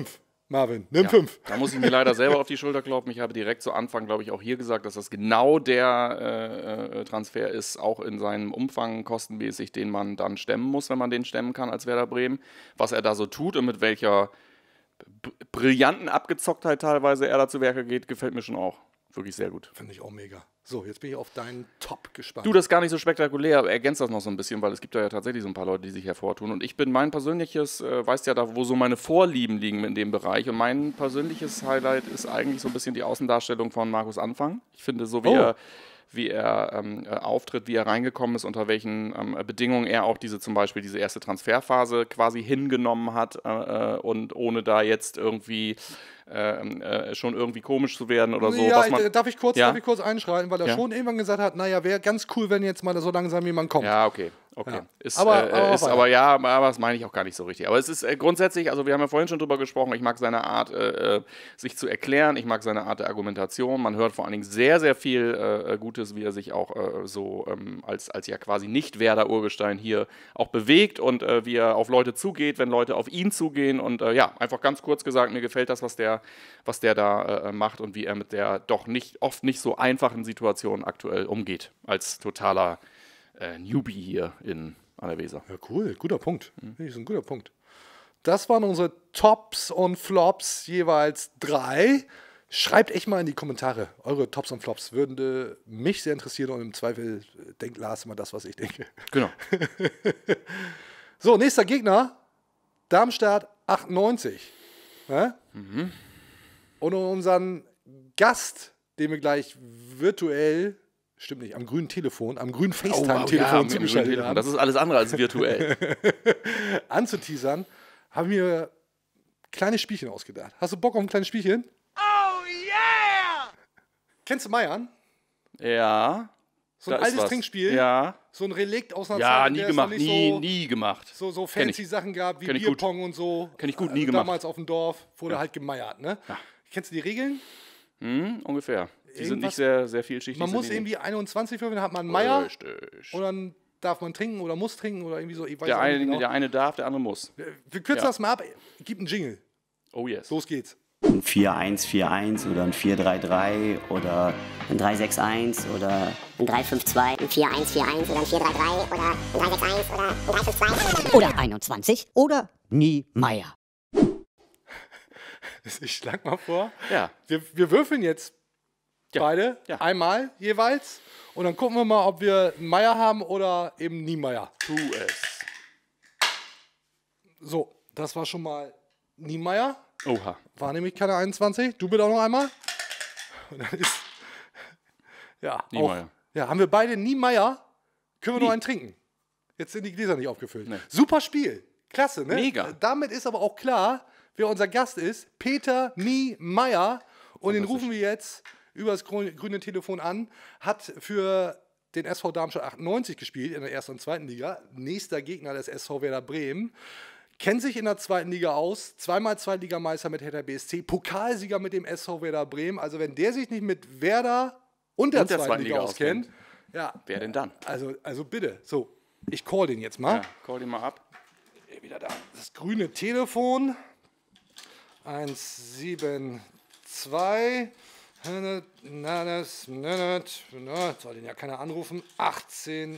Marvin, nimm Ja, fünf. da muss ich mir leider selber auf die Schulter klopfen. Ich habe direkt zu Anfang, glaube ich, auch hier gesagt, dass das genau der äh, Transfer ist, auch in seinem Umfang kostenmäßig, den man dann stemmen muss, wenn man den stemmen kann als Werder Bremen. Was er da so tut und mit welcher b- brillanten Abgezocktheit teilweise er da zu Werke geht, gefällt mir schon auch. Wirklich sehr gut. Finde ich auch mega. So, jetzt bin ich auf deinen Top gespannt. Du, das ist gar nicht so spektakulär, aber ergänzt das noch so ein bisschen, weil es gibt da ja tatsächlich so ein paar Leute, die sich hervortun. Und ich bin mein persönliches, äh, weißt ja da, wo so meine Vorlieben liegen in dem Bereich. Und mein persönliches Highlight ist eigentlich so ein bisschen die Außendarstellung von Markus Anfang. Ich finde, so wie Oh. er, wie er ähm, äh, auftritt, wie er reingekommen ist, unter welchen ähm, Bedingungen er auch diese zum Beispiel diese erste Transferphase quasi hingenommen hat äh, und ohne da jetzt irgendwie äh, äh, schon irgendwie komisch zu werden oder so. Ja, was man, ich, darf, ich kurz, Ja? darf ich kurz einschreiten, weil er Ja. schon irgendwann gesagt hat, naja, wäre ganz cool, wenn jetzt mal so langsam jemand kommt. Ja, okay. Okay. Ja. Ist, Aber- äh, aber ist, weiter. aber ja, aber das meine ich auch gar nicht so richtig. Aber es ist äh, grundsätzlich, also wir haben ja vorhin schon drüber gesprochen, ich mag seine Art, äh, äh, sich zu erklären, ich mag seine Art der Argumentation. Man hört vor allen Dingen sehr, sehr viel äh, Gutes, wie er sich auch äh, so ähm, als, als ja quasi nicht Werder-Urgestein hier auch bewegt und äh, wie er auf Leute zugeht, wenn Leute auf ihn zugehen. Und äh, ja, einfach ganz kurz gesagt, mir gefällt das, was der, was der da äh, macht und wie er mit der doch nicht, oft nicht so einfachen Situation aktuell umgeht, als totaler äh, Newbie hier in, an der Weser. Ja, cool, guter Punkt. Das ist ein guter Punkt. Das waren unsere Tops und Flops, jeweils drei. Schreibt echt mal in die Kommentare eure Tops und Flops. Würde mich sehr interessieren und im Zweifel äh, denkt Lars immer das, was ich denke. Genau. So, nächster Gegner. Darmstadt achtundneunzig. Ja? Und unseren Gast, den wir gleich virtuell, stimmt nicht, am grünen Telefon, am grünen FaceTime-Telefon mit dem zugeschaltet Telefon. haben, Das ist alles andere als virtuell. anzuteasern, haben wir kleine Spielchen ausgedacht. Hast du Bock auf ein kleines Spielchen? Oh yeah! Kennst du Meiern? Ja. So ein da ist altes was. Trinkspiel? Ja. So ein Relikt aus einer Ja, Zeit, in nie der es noch gemacht. nicht Nie, so, nie gemacht. so, so Kenn fancy ich. Sachen gab, wie Kenn ich gut. Bierpong und so. Kenn ich gut, Äh, nie gemacht. Damals auf dem Dorf wurde halt gemeiert, ne? Kennst du die Regeln? Hm, ungefähr. Die sind Irgendwas- nicht sehr, sehr vielschichtig. Man sind muss die irgendwie einundzwanzig würfeln, dann hat man einen Meier Richtig. und dann darf man trinken oder muss trinken oder irgendwie so. Ich weiß Der auch nicht eine, genau. der eine darf, der andere muss. Wir kürzen Ja. das mal ab. Gib einen Jingle. Oh yes. Los geht's. Ein vier eins vier eins oder ein vier drei drei oder ein drei sechs eins oder ein drei fünf zwei ein vier eins vier eins oder ein vier drei drei oder ein drei sechs eins oder ein drei fünf zwei. oder einundzwanzig oder Niemeyer. Ich schlag mal vor. Ja. Wir, wir würfeln jetzt Ja. beide Ja. einmal jeweils und dann gucken wir mal, ob wir einen Meier haben oder eben Niemeyer. Tu es. So, das war schon mal Niemeyer. Oha. War nämlich keine einundzwanzig. Du bitte auch noch einmal. Und dann ist. Ja, Niemeyer. auch, ja, haben wir beide Niemeyer. Können wir Nie. nur einen trinken. Jetzt sind die Gläser nicht aufgefüllt. Nee. Super Spiel. Klasse, ne? Mega. Damit ist aber auch klar, wer unser Gast ist. Peter Niemeyer. Und den rufen wir jetzt über das grü- grüne Telefon an. Hat für den S V Darmstadt achtundneunzig gespielt in der ersten und zweiten Liga. Nächster Gegner des S V Werder Bremen. Kennt sich in der zweiten Liga aus, zweimal Zweitligameister mit Hertha B S C, Pokalsieger mit dem S V Werder Bremen. Also wenn der sich nicht mit Werder und der, Und der zweiten, zweiten Liga, Liga auskennt, ja, Wer denn dann? also, also bitte. So, ich call den jetzt mal. Ja, call den mal ab. Wieder da. Das grüne Telefon. eins sieben zwei. Na, das, na, das, na, soll den ja keiner anrufen. achtzehn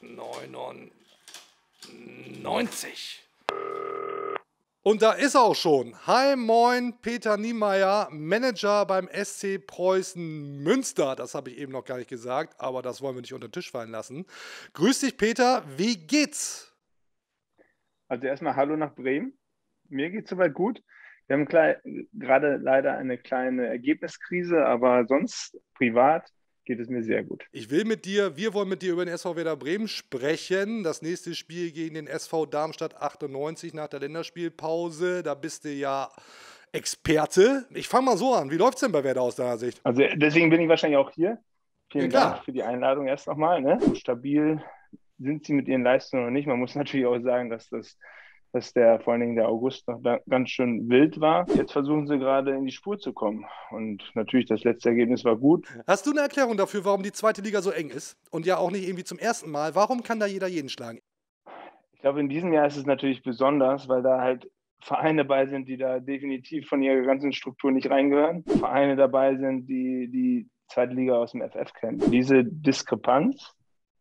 neunundneunzig. Und da ist er auch schon. Hi, moin, Peter Niemeyer, Manager beim S C Preußen Münster. Das habe ich eben noch gar nicht gesagt, aber das wollen wir nicht unter den Tisch fallen lassen. Grüß dich, Peter. Wie geht's? Also erstmal Hallo nach Bremen. Mir geht es soweit gut. Wir haben klei- gerade leider eine kleine Ergebniskrise, aber sonst privat geht es mir sehr gut. Ich will mit dir, wir wollen mit dir über den S V Werder Bremen sprechen. Das nächste Spiel gegen den S V Darmstadt achtundneunzig nach der Länderspielpause. Da bist du ja Experte. Ich fange mal so an. Wie läuft es denn bei Werder aus deiner Sicht? Also deswegen bin ich wahrscheinlich auch hier. Vielen Ja, klar. Dank für die Einladung erst nochmal. Ne? So stabil sind sie mit ihren Leistungen noch nicht. Man muss natürlich auch sagen, dass das dass der vor allen Dingen der August noch da ganz schön wild war. Jetzt versuchen sie gerade in die Spur zu kommen. Und natürlich, das letzte Ergebnis war gut. Hast du eine Erklärung dafür, warum die zweite Liga so eng ist? Und ja auch nicht irgendwie zum ersten Mal. Warum kann da jeder jeden schlagen? Ich glaube, in diesem Jahr ist es natürlich besonders, weil da halt Vereine dabei sind, die da definitiv von ihrer ganzen Struktur nicht reingehören. Vereine dabei sind, die die zweite Liga aus dem F F kennen. Diese Diskrepanz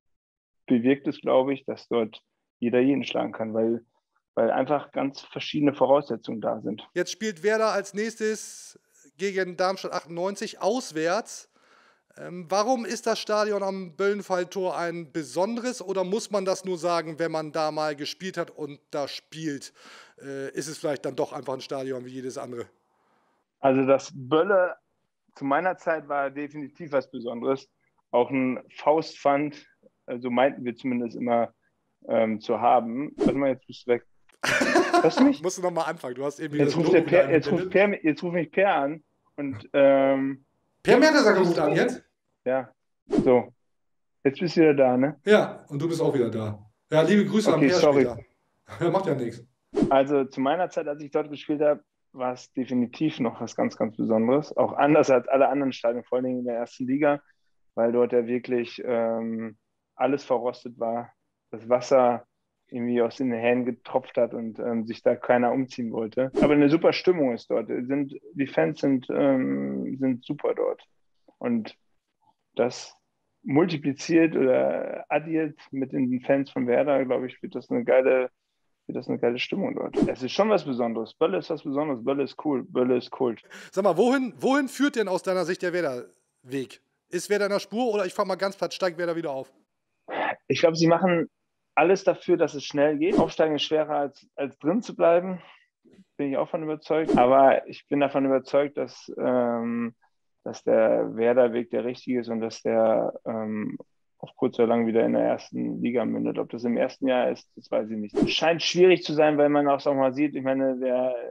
bewirkt es, glaube ich, dass dort jeder jeden schlagen kann, weil, weil einfach ganz verschiedene Voraussetzungen da sind. Jetzt spielt Werder als nächstes gegen Darmstadt achtundneunzig auswärts. Ähm, warum ist das Stadion am Böllenfalltor ein besonderes oder muss man das nur sagen, wenn man da mal gespielt hat und da spielt, äh, ist es vielleicht dann doch einfach ein Stadion wie jedes andere? Also das Bölle zu meiner Zeit war definitiv was Besonderes. Auch ein Faustpfand, also meinten wir zumindest immer ähm, zu haben. Warte mal, jetzt bist du weg. Hörst du mich? Musst du nochmal anfangen, du hast eben jetzt ruft, der per, jetzt, ruft per, jetzt ruft mich Per an und ähm, Per Mertesacker ruft an jetzt? Ja, so. Jetzt bist du wieder da, ne? Ja, und du bist auch wieder da. Ja, liebe Grüße okay, am Per sorry. später. Ja, macht ja nichts. Also zu meiner Zeit, als ich dort gespielt habe, war es definitiv noch was ganz, ganz Besonderes. Auch anders als alle anderen Stadien, vor allem in der ersten Liga, weil dort ja wirklich ähm, alles verrostet war. Das Wasser irgendwie aus den Händen getropft hat und ähm, sich da keiner umziehen wollte. Aber eine super Stimmung ist dort. Sind, die Fans sind, ähm, sind super dort. Und das multipliziert oder addiert mit den Fans von Werder, glaube ich, wird das eine geile, wird das eine geile Stimmung dort. Es ist schon was Besonderes. Bölle ist was Besonderes. Bölle ist cool. Bölle ist Kult. Sag mal, wohin, wohin führt denn aus deiner Sicht der Werder-Weg? Ist Werder in der Spur oder ich fahre mal ganz platt, steigt Werder wieder auf? Ich glaube, sie machen alles dafür, dass es schnell geht. Aufsteigen ist schwerer als, als drin zu bleiben. Bin ich auch von überzeugt. Aber ich bin davon überzeugt, dass ähm, dass der Werder-Weg der richtige ist und dass der ähm, auf kurz oder lang wieder in der ersten Liga mündet. Ob das im ersten Jahr ist, das weiß ich nicht. Es scheint schwierig zu sein, weil man auch so mal sieht, ich meine, der,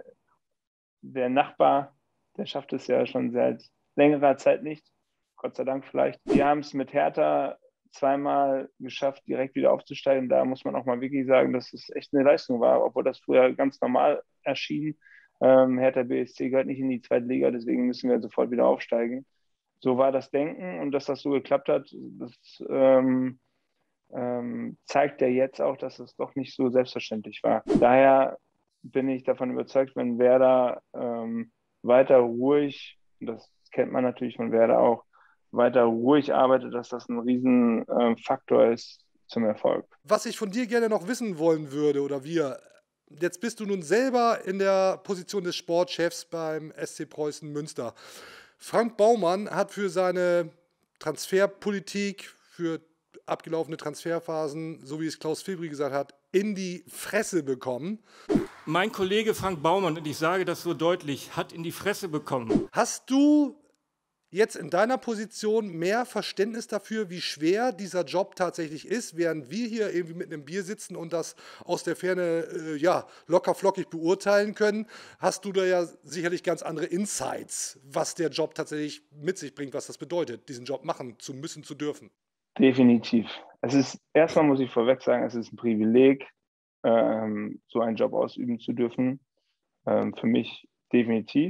der Nachbar, der schafft es ja schon seit längerer Zeit nicht. Gott sei Dank vielleicht. Wir haben es mit Hertha zweimal geschafft, direkt wieder aufzusteigen. Da muss man auch mal wirklich sagen, dass es echt eine Leistung war, obwohl das früher ganz normal erschien. Ähm, Hertha B S C gehört nicht in die zweite Liga, deswegen müssen wir sofort wieder aufsteigen. So war das Denken und dass das so geklappt hat, das ähm, ähm, zeigt ja jetzt auch, dass es doch nicht so selbstverständlich war. Daher bin ich davon überzeugt, wenn Werder ähm, weiter ruhig, das kennt man natürlich von Werder auch, weiter ruhig arbeitet, dass das ein Riesenfaktor äh, ist zum Erfolg. Was ich von dir gerne noch wissen wollen würde oder wir, jetzt bist du nun selber in der Position des Sportchefs beim S C Preußen Münster. Frank Baumann hat für seine Transferpolitik, für abgelaufene Transferphasen, so wie es Klaus Filbri gesagt hat, in die Fresse bekommen. Mein Kollege Frank Baumann, und ich sage das so deutlich, hat in die Fresse bekommen. Hast du jetzt in deiner Position mehr Verständnis dafür, wie schwer dieser Job tatsächlich ist, während wir hier irgendwie mit einem Bier sitzen und das aus der Ferne äh, ja, locker flockig beurteilen können, hast du da ja sicherlich ganz andere Insights, was der Job tatsächlich mit sich bringt, was das bedeutet, diesen Job machen zu müssen, zu dürfen. Definitiv. Es ist, erstmal muss ich vorweg sagen, es ist ein Privileg, ähm, so einen Job ausüben zu dürfen. Ähm, für mich definitiv.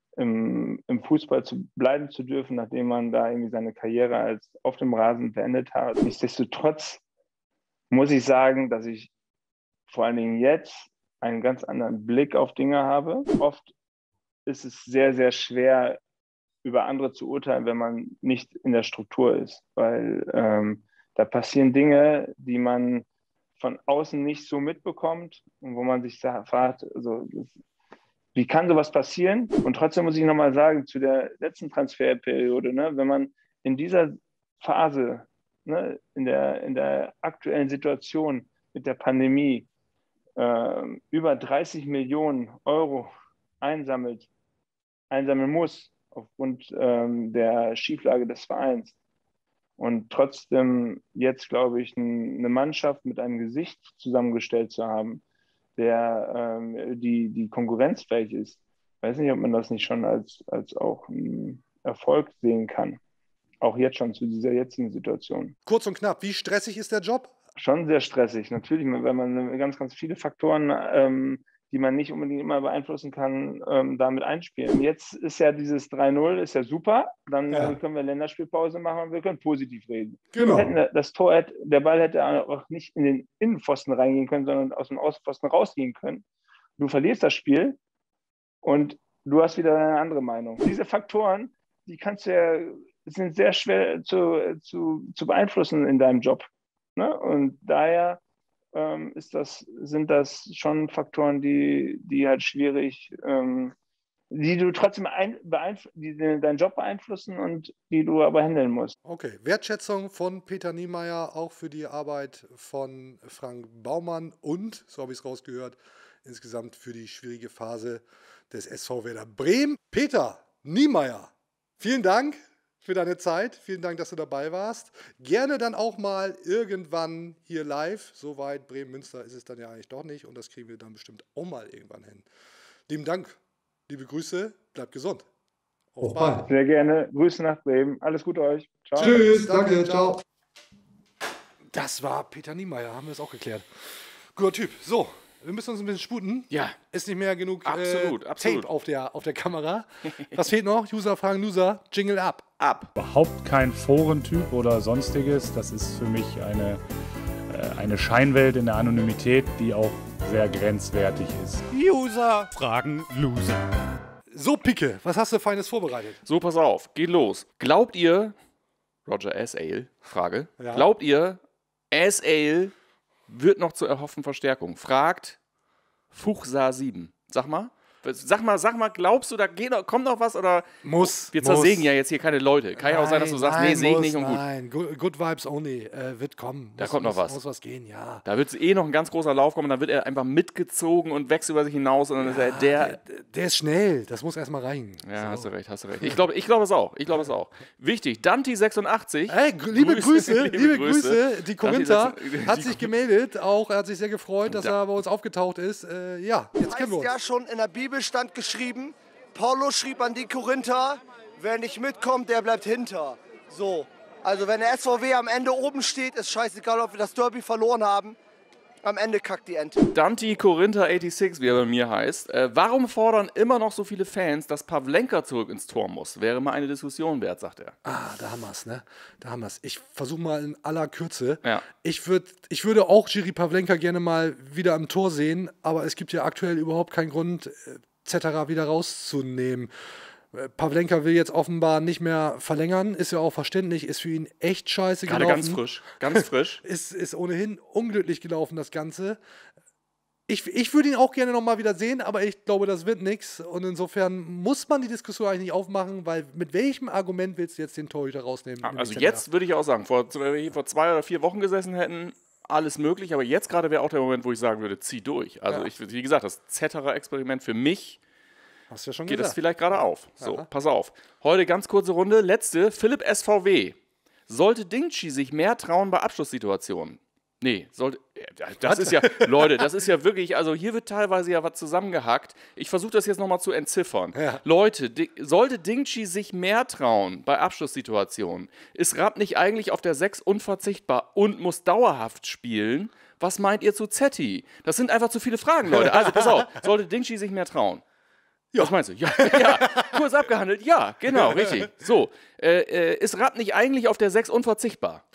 Im, im Fußball zu bleiben zu dürfen, nachdem man da irgendwie seine Karriere als auf dem Rasen beendet hat. Nichtsdestotrotz muss ich sagen, dass ich vor allen Dingen jetzt einen ganz anderen Blick auf Dinge habe. Oft ist es sehr, sehr schwer, über andere zu urteilen, wenn man nicht in der Struktur ist, weil ähm, da passieren Dinge, die man von außen nicht so mitbekommt und wo man sich fragt, also das, wie kann sowas passieren? Und trotzdem muss ich nochmal sagen, zu der letzten Transferperiode, ne, wenn man in dieser Phase, ne, in der, in der aktuellen Situation mit der Pandemie äh, über dreißig Millionen Euro einsammelt, einsammeln muss, aufgrund ähm, der Schieflage des Vereins. Und trotzdem jetzt, glaube ich, ein, eine Mannschaft mit einem Gesicht zusammengestellt zu haben, der ähm, die, die konkurrenzfähig ist. Ich weiß nicht, ob man das nicht schon als, als auch einen Erfolg sehen kann. Auch jetzt schon zu dieser jetzigen Situation. Kurz und knapp, wie stressig ist der Job? Schon sehr stressig, natürlich, weil man ganz, ganz viele Faktoren, ähm, die man nicht unbedingt immer beeinflussen kann, ähm, damit einspielen. Jetzt ist ja dieses drei null, ist ja super, dann ja. äh, können wir Länderspielpause machen und wir können positiv reden. Genau. Hätten, das Tor, der Ball hätte auch nicht in den Innenpfosten reingehen können, sondern aus dem Außenpfosten rausgehen können. du verlierst das Spiel und du hast wieder eine andere Meinung. Diese Faktoren, die kannst du ja, sind sehr schwer zu, zu, zu beeinflussen in deinem Job. Ne? Und daher ähm, ist das, sind das schon Faktoren, die, die halt schwierig, ähm, die du trotzdem ein, beeinf- die deinen Job beeinflussen und die du aber handeln musst. Okay, Wertschätzung von Peter Niemeyer, auch für die Arbeit von Frank Baumann und, so habe ich es rausgehört, insgesamt für die schwierige Phase des S V Werder Bremen. Peter Niemeyer, vielen Dank für deine Zeit. Vielen Dank, dass du dabei warst. Gerne dann auch mal irgendwann hier live. So weit Bremen-Münster ist es dann ja eigentlich doch nicht. Und das kriegen wir dann bestimmt auch mal irgendwann hin. Lieben Dank. Liebe Grüße. Bleibt gesund. Auf bald. Sehr gerne. Grüße nach Bremen. Alles Gute euch. Ciao. Tschüss. Danke. Ciao. Das war Peter Niemeyer. Haben wir es auch geklärt. Guter Typ. So. Wir müssen uns ein bisschen sputen. Ja. Ist nicht mehr genug absolut, äh, absolut. Tape auf der, auf der Kamera. Was fehlt noch? User fragen User. Jingle ab. Ab. Überhaupt kein Forentyp oder sonstiges. Das ist für mich eine, äh, eine Scheinwelt in der Anonymität, die auch sehr grenzwertig ist. User fragen Loser. So, Picke, was hast du Feines vorbereitet? So, pass auf. Geht los. Glaubt ihr, Roger S. Ale, Frage. Ja. Glaubt ihr, S. Ale wird noch zur erhofften Verstärkung? Fragt Fuchsa sieben. Sag mal. Sag mal, sag mal, glaubst du, da geht noch, kommt noch was oder muss? Wir muss. zersägen ja jetzt hier keine Leute. Kann ja auch sein, dass du sagst, nein, nee, sägen muss, nicht und gut. Nein, good, good vibes only. Äh, wird kommen. Da muss, kommt noch muss, was. Muss was gehen, ja. Da wird eh noch ein ganz großer Lauf kommen, dann wird er einfach mitgezogen und wächst über sich hinaus und dann ist er der, der. Der ist schnell, das muss erstmal reichen. Ja, so. hast du recht, hast du recht. Ich glaube ich glaub es auch. Ich glaube es auch. Wichtig, Danti sechsundachtzig. Hey, liebe Grüße, liebe, liebe Grüße. Grüße. Die Korinther hat sich gemeldet, auch er hat sich sehr gefreut, dass ja. er bei uns aufgetaucht ist. Äh, ja, jetzt kennen wir uns. Ja, schon in der Bibel stand geschrieben, Paulus schrieb an die Korinther, wer nicht mitkommt, der bleibt hinter. So, also wenn der S V W am Ende oben steht, ist scheißegal, ob wir das Derby verloren haben. Am Ende kackt die Ente. Danti Korinther sechsundachtzig, wie er bei mir heißt. Äh, warum fordern immer noch so viele Fans, dass Pavlenka zurück ins Tor muss? Wäre mal eine Diskussion wert, sagt er. Ah, da haben wir es, ne? Da haben wir es. Ich versuche mal in aller Kürze. Ja. Ich, würd, ich würde auch Jiri Pavlenka gerne mal wieder im Tor sehen, aber es gibt ja aktuell überhaupt keinen Grund, et cetera wieder rauszunehmen. Pavlenka will jetzt offenbar nicht mehr verlängern, ist ja auch verständlich, ist für ihn echt scheiße Gerade gelaufen. ganz frisch, ganz frisch. ist, ist ohnehin unglücklich gelaufen, das Ganze. Ich, ich würde ihn auch gerne nochmal wieder sehen, aber ich glaube, das wird nichts. Und insofern muss man die Diskussion eigentlich nicht aufmachen, weil mit welchem Argument willst du jetzt den Torhüter rausnehmen? Also jetzt würde ich auch sagen, vor, vor zwei oder vier Wochen gesessen hätten, alles möglich, aber jetzt gerade wäre auch der Moment, wo ich sagen würde, zieh durch. Also ja. ich, wie gesagt, das Zetterer-Experiment für mich Hast du ja schon geht gesagt. das vielleicht gerade auf. So, ja. pass auf. Heute ganz kurze Runde. Letzte, Philipp S V W. Sollte Dingchi sich mehr trauen bei Abschlusssituationen? Nee, sollte. Das ist ja, Leute, das ist ja wirklich, also hier wird teilweise ja was zusammengehackt. Ich versuche das jetzt nochmal zu entziffern. Ja. Leute, di- sollte Dingchi sich mehr trauen bei Abschlusssituationen? Ist Rapp nicht eigentlich auf der sechs unverzichtbar und muss dauerhaft spielen? Was meint ihr zu Zetti? Das sind einfach zu viele Fragen, Leute. Also pass auf, sollte Dingchi sich mehr trauen? Ja. Was meinst du? Ja, ja, kurz abgehandelt. Ja, genau, richtig. So, äh, äh, ist Rapp nicht eigentlich auf der sechs unverzichtbar?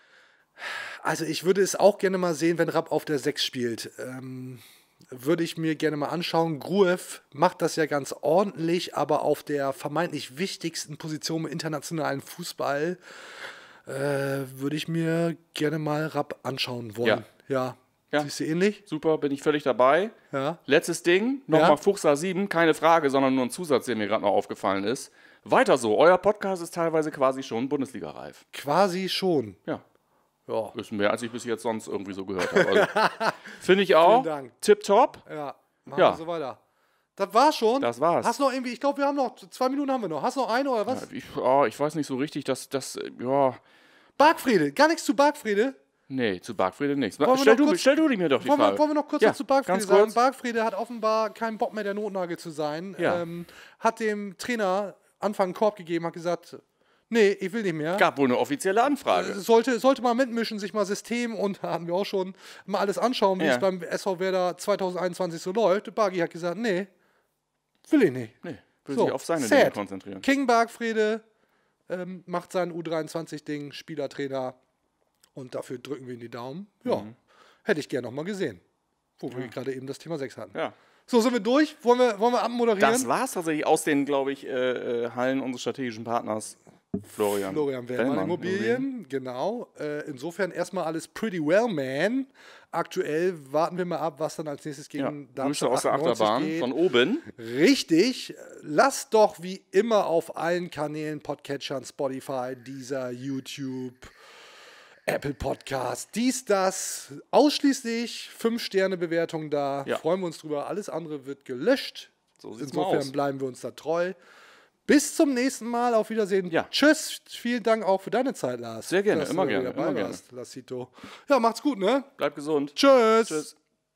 Also ich würde es auch gerne mal sehen, wenn Rapp auf der sechs spielt. Ähm, würde ich mir gerne mal anschauen. Gruev macht das ja ganz ordentlich, aber auf der vermeintlich wichtigsten Position im internationalen Fußball äh, würde ich mir gerne mal Rapp anschauen wollen. Ja. Ja. Ja. Siehst du ähnlich? Super, bin ich völlig dabei. Ja. Letztes Ding, nochmal Ja. Fuchsa sieben, keine Frage, sondern nur ein Zusatz, der mir gerade noch aufgefallen ist. Weiter so, euer Podcast ist teilweise quasi schon Bundesliga-reif. Quasi schon. Ja. Ja. Ist mehr, als ich bis jetzt sonst irgendwie so gehört habe. Also, finde ich auch. Vielen Dank. Tipptopp. Ja, machen Ja. wir so weiter. Das war's schon. Das war's. Hast du noch irgendwie, ich glaube, wir haben noch, zwei Minuten haben wir noch. Hast du noch eine oder was? Ja, ich, oh, ich weiß nicht so richtig, dass das, ja. Bargfrede, gar nichts zu Bargfrede? Nee, zu Bargfrede nichts. Wollen wir Stell noch du, kurz- stell du dir mir doch die Wollen Frage. wir, wollen wir noch kurz Ja, was zu Bargfrede ganz sagen? kurz. Bargfrede hat offenbar keinen Bock mehr, der Notnagel zu sein. Ja. Ähm, hat dem Trainer Anfang einen Korb gegeben, hat gesagt, nee, ich will nicht mehr. Gab wohl eine offizielle Anfrage. Äh, Sollte, sollte mal mitmischen, sich mal System und hatten wir auch schon mal alles anschauen, wie Ja. es beim S V Werder zwanzig einundzwanzig so läuft. Bargi hat gesagt, nee, will ich nicht. Nee, will So, sich auf seine sad. Dinge konzentrieren. King Bargfrede ähm, macht sein U dreiundzwanzig-Ding, Spielertrainer und dafür drücken wir ihm die Daumen. Ja, Mhm. hätte ich gern noch mal gesehen, wo wir gerade eben das Thema sechs hatten. Ja. So, sind wir durch? Wollen wir, wollen wir abmoderieren? Das war's tatsächlich aus den, glaube ich, äh, äh, Hallen unseres strategischen Partners. Florian. Florian Wellmann Immobilien, genau. Äh, insofern erstmal alles pretty well, man. Aktuell warten wir mal ab, was dann als nächstes gegen ja, Darmstadt aus der Achterbahn geht. Von oben. Richtig. Lasst doch wie immer auf allen Kanälen, Podcatchern, Spotify, Deezer, YouTube, Apple Podcast, dies, das, ausschließlich fünf Sterne Bewertung da. Ja. Freuen wir uns drüber. Alles andere wird gelöscht. So sieht's Insofern aus. bleiben wir uns da treu. Bis zum nächsten Mal. Auf Wiedersehen. Ja. Tschüss. Vielen Dank auch für deine Zeit, Lars. Sehr gerne, dass immer du gerne, dabei immer warst, Lassito. Ja, macht's gut, ne? Bleibt gesund. Tschüss. Tschüss.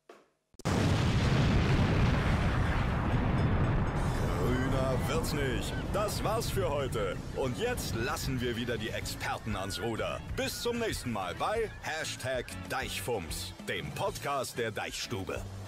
Grüner wird's nicht. Das war's für heute. Und jetzt lassen wir wieder die Experten ans Ruder. Bis zum nächsten Mal bei Hashtag Deichfumms, dem Podcast der Deichstube.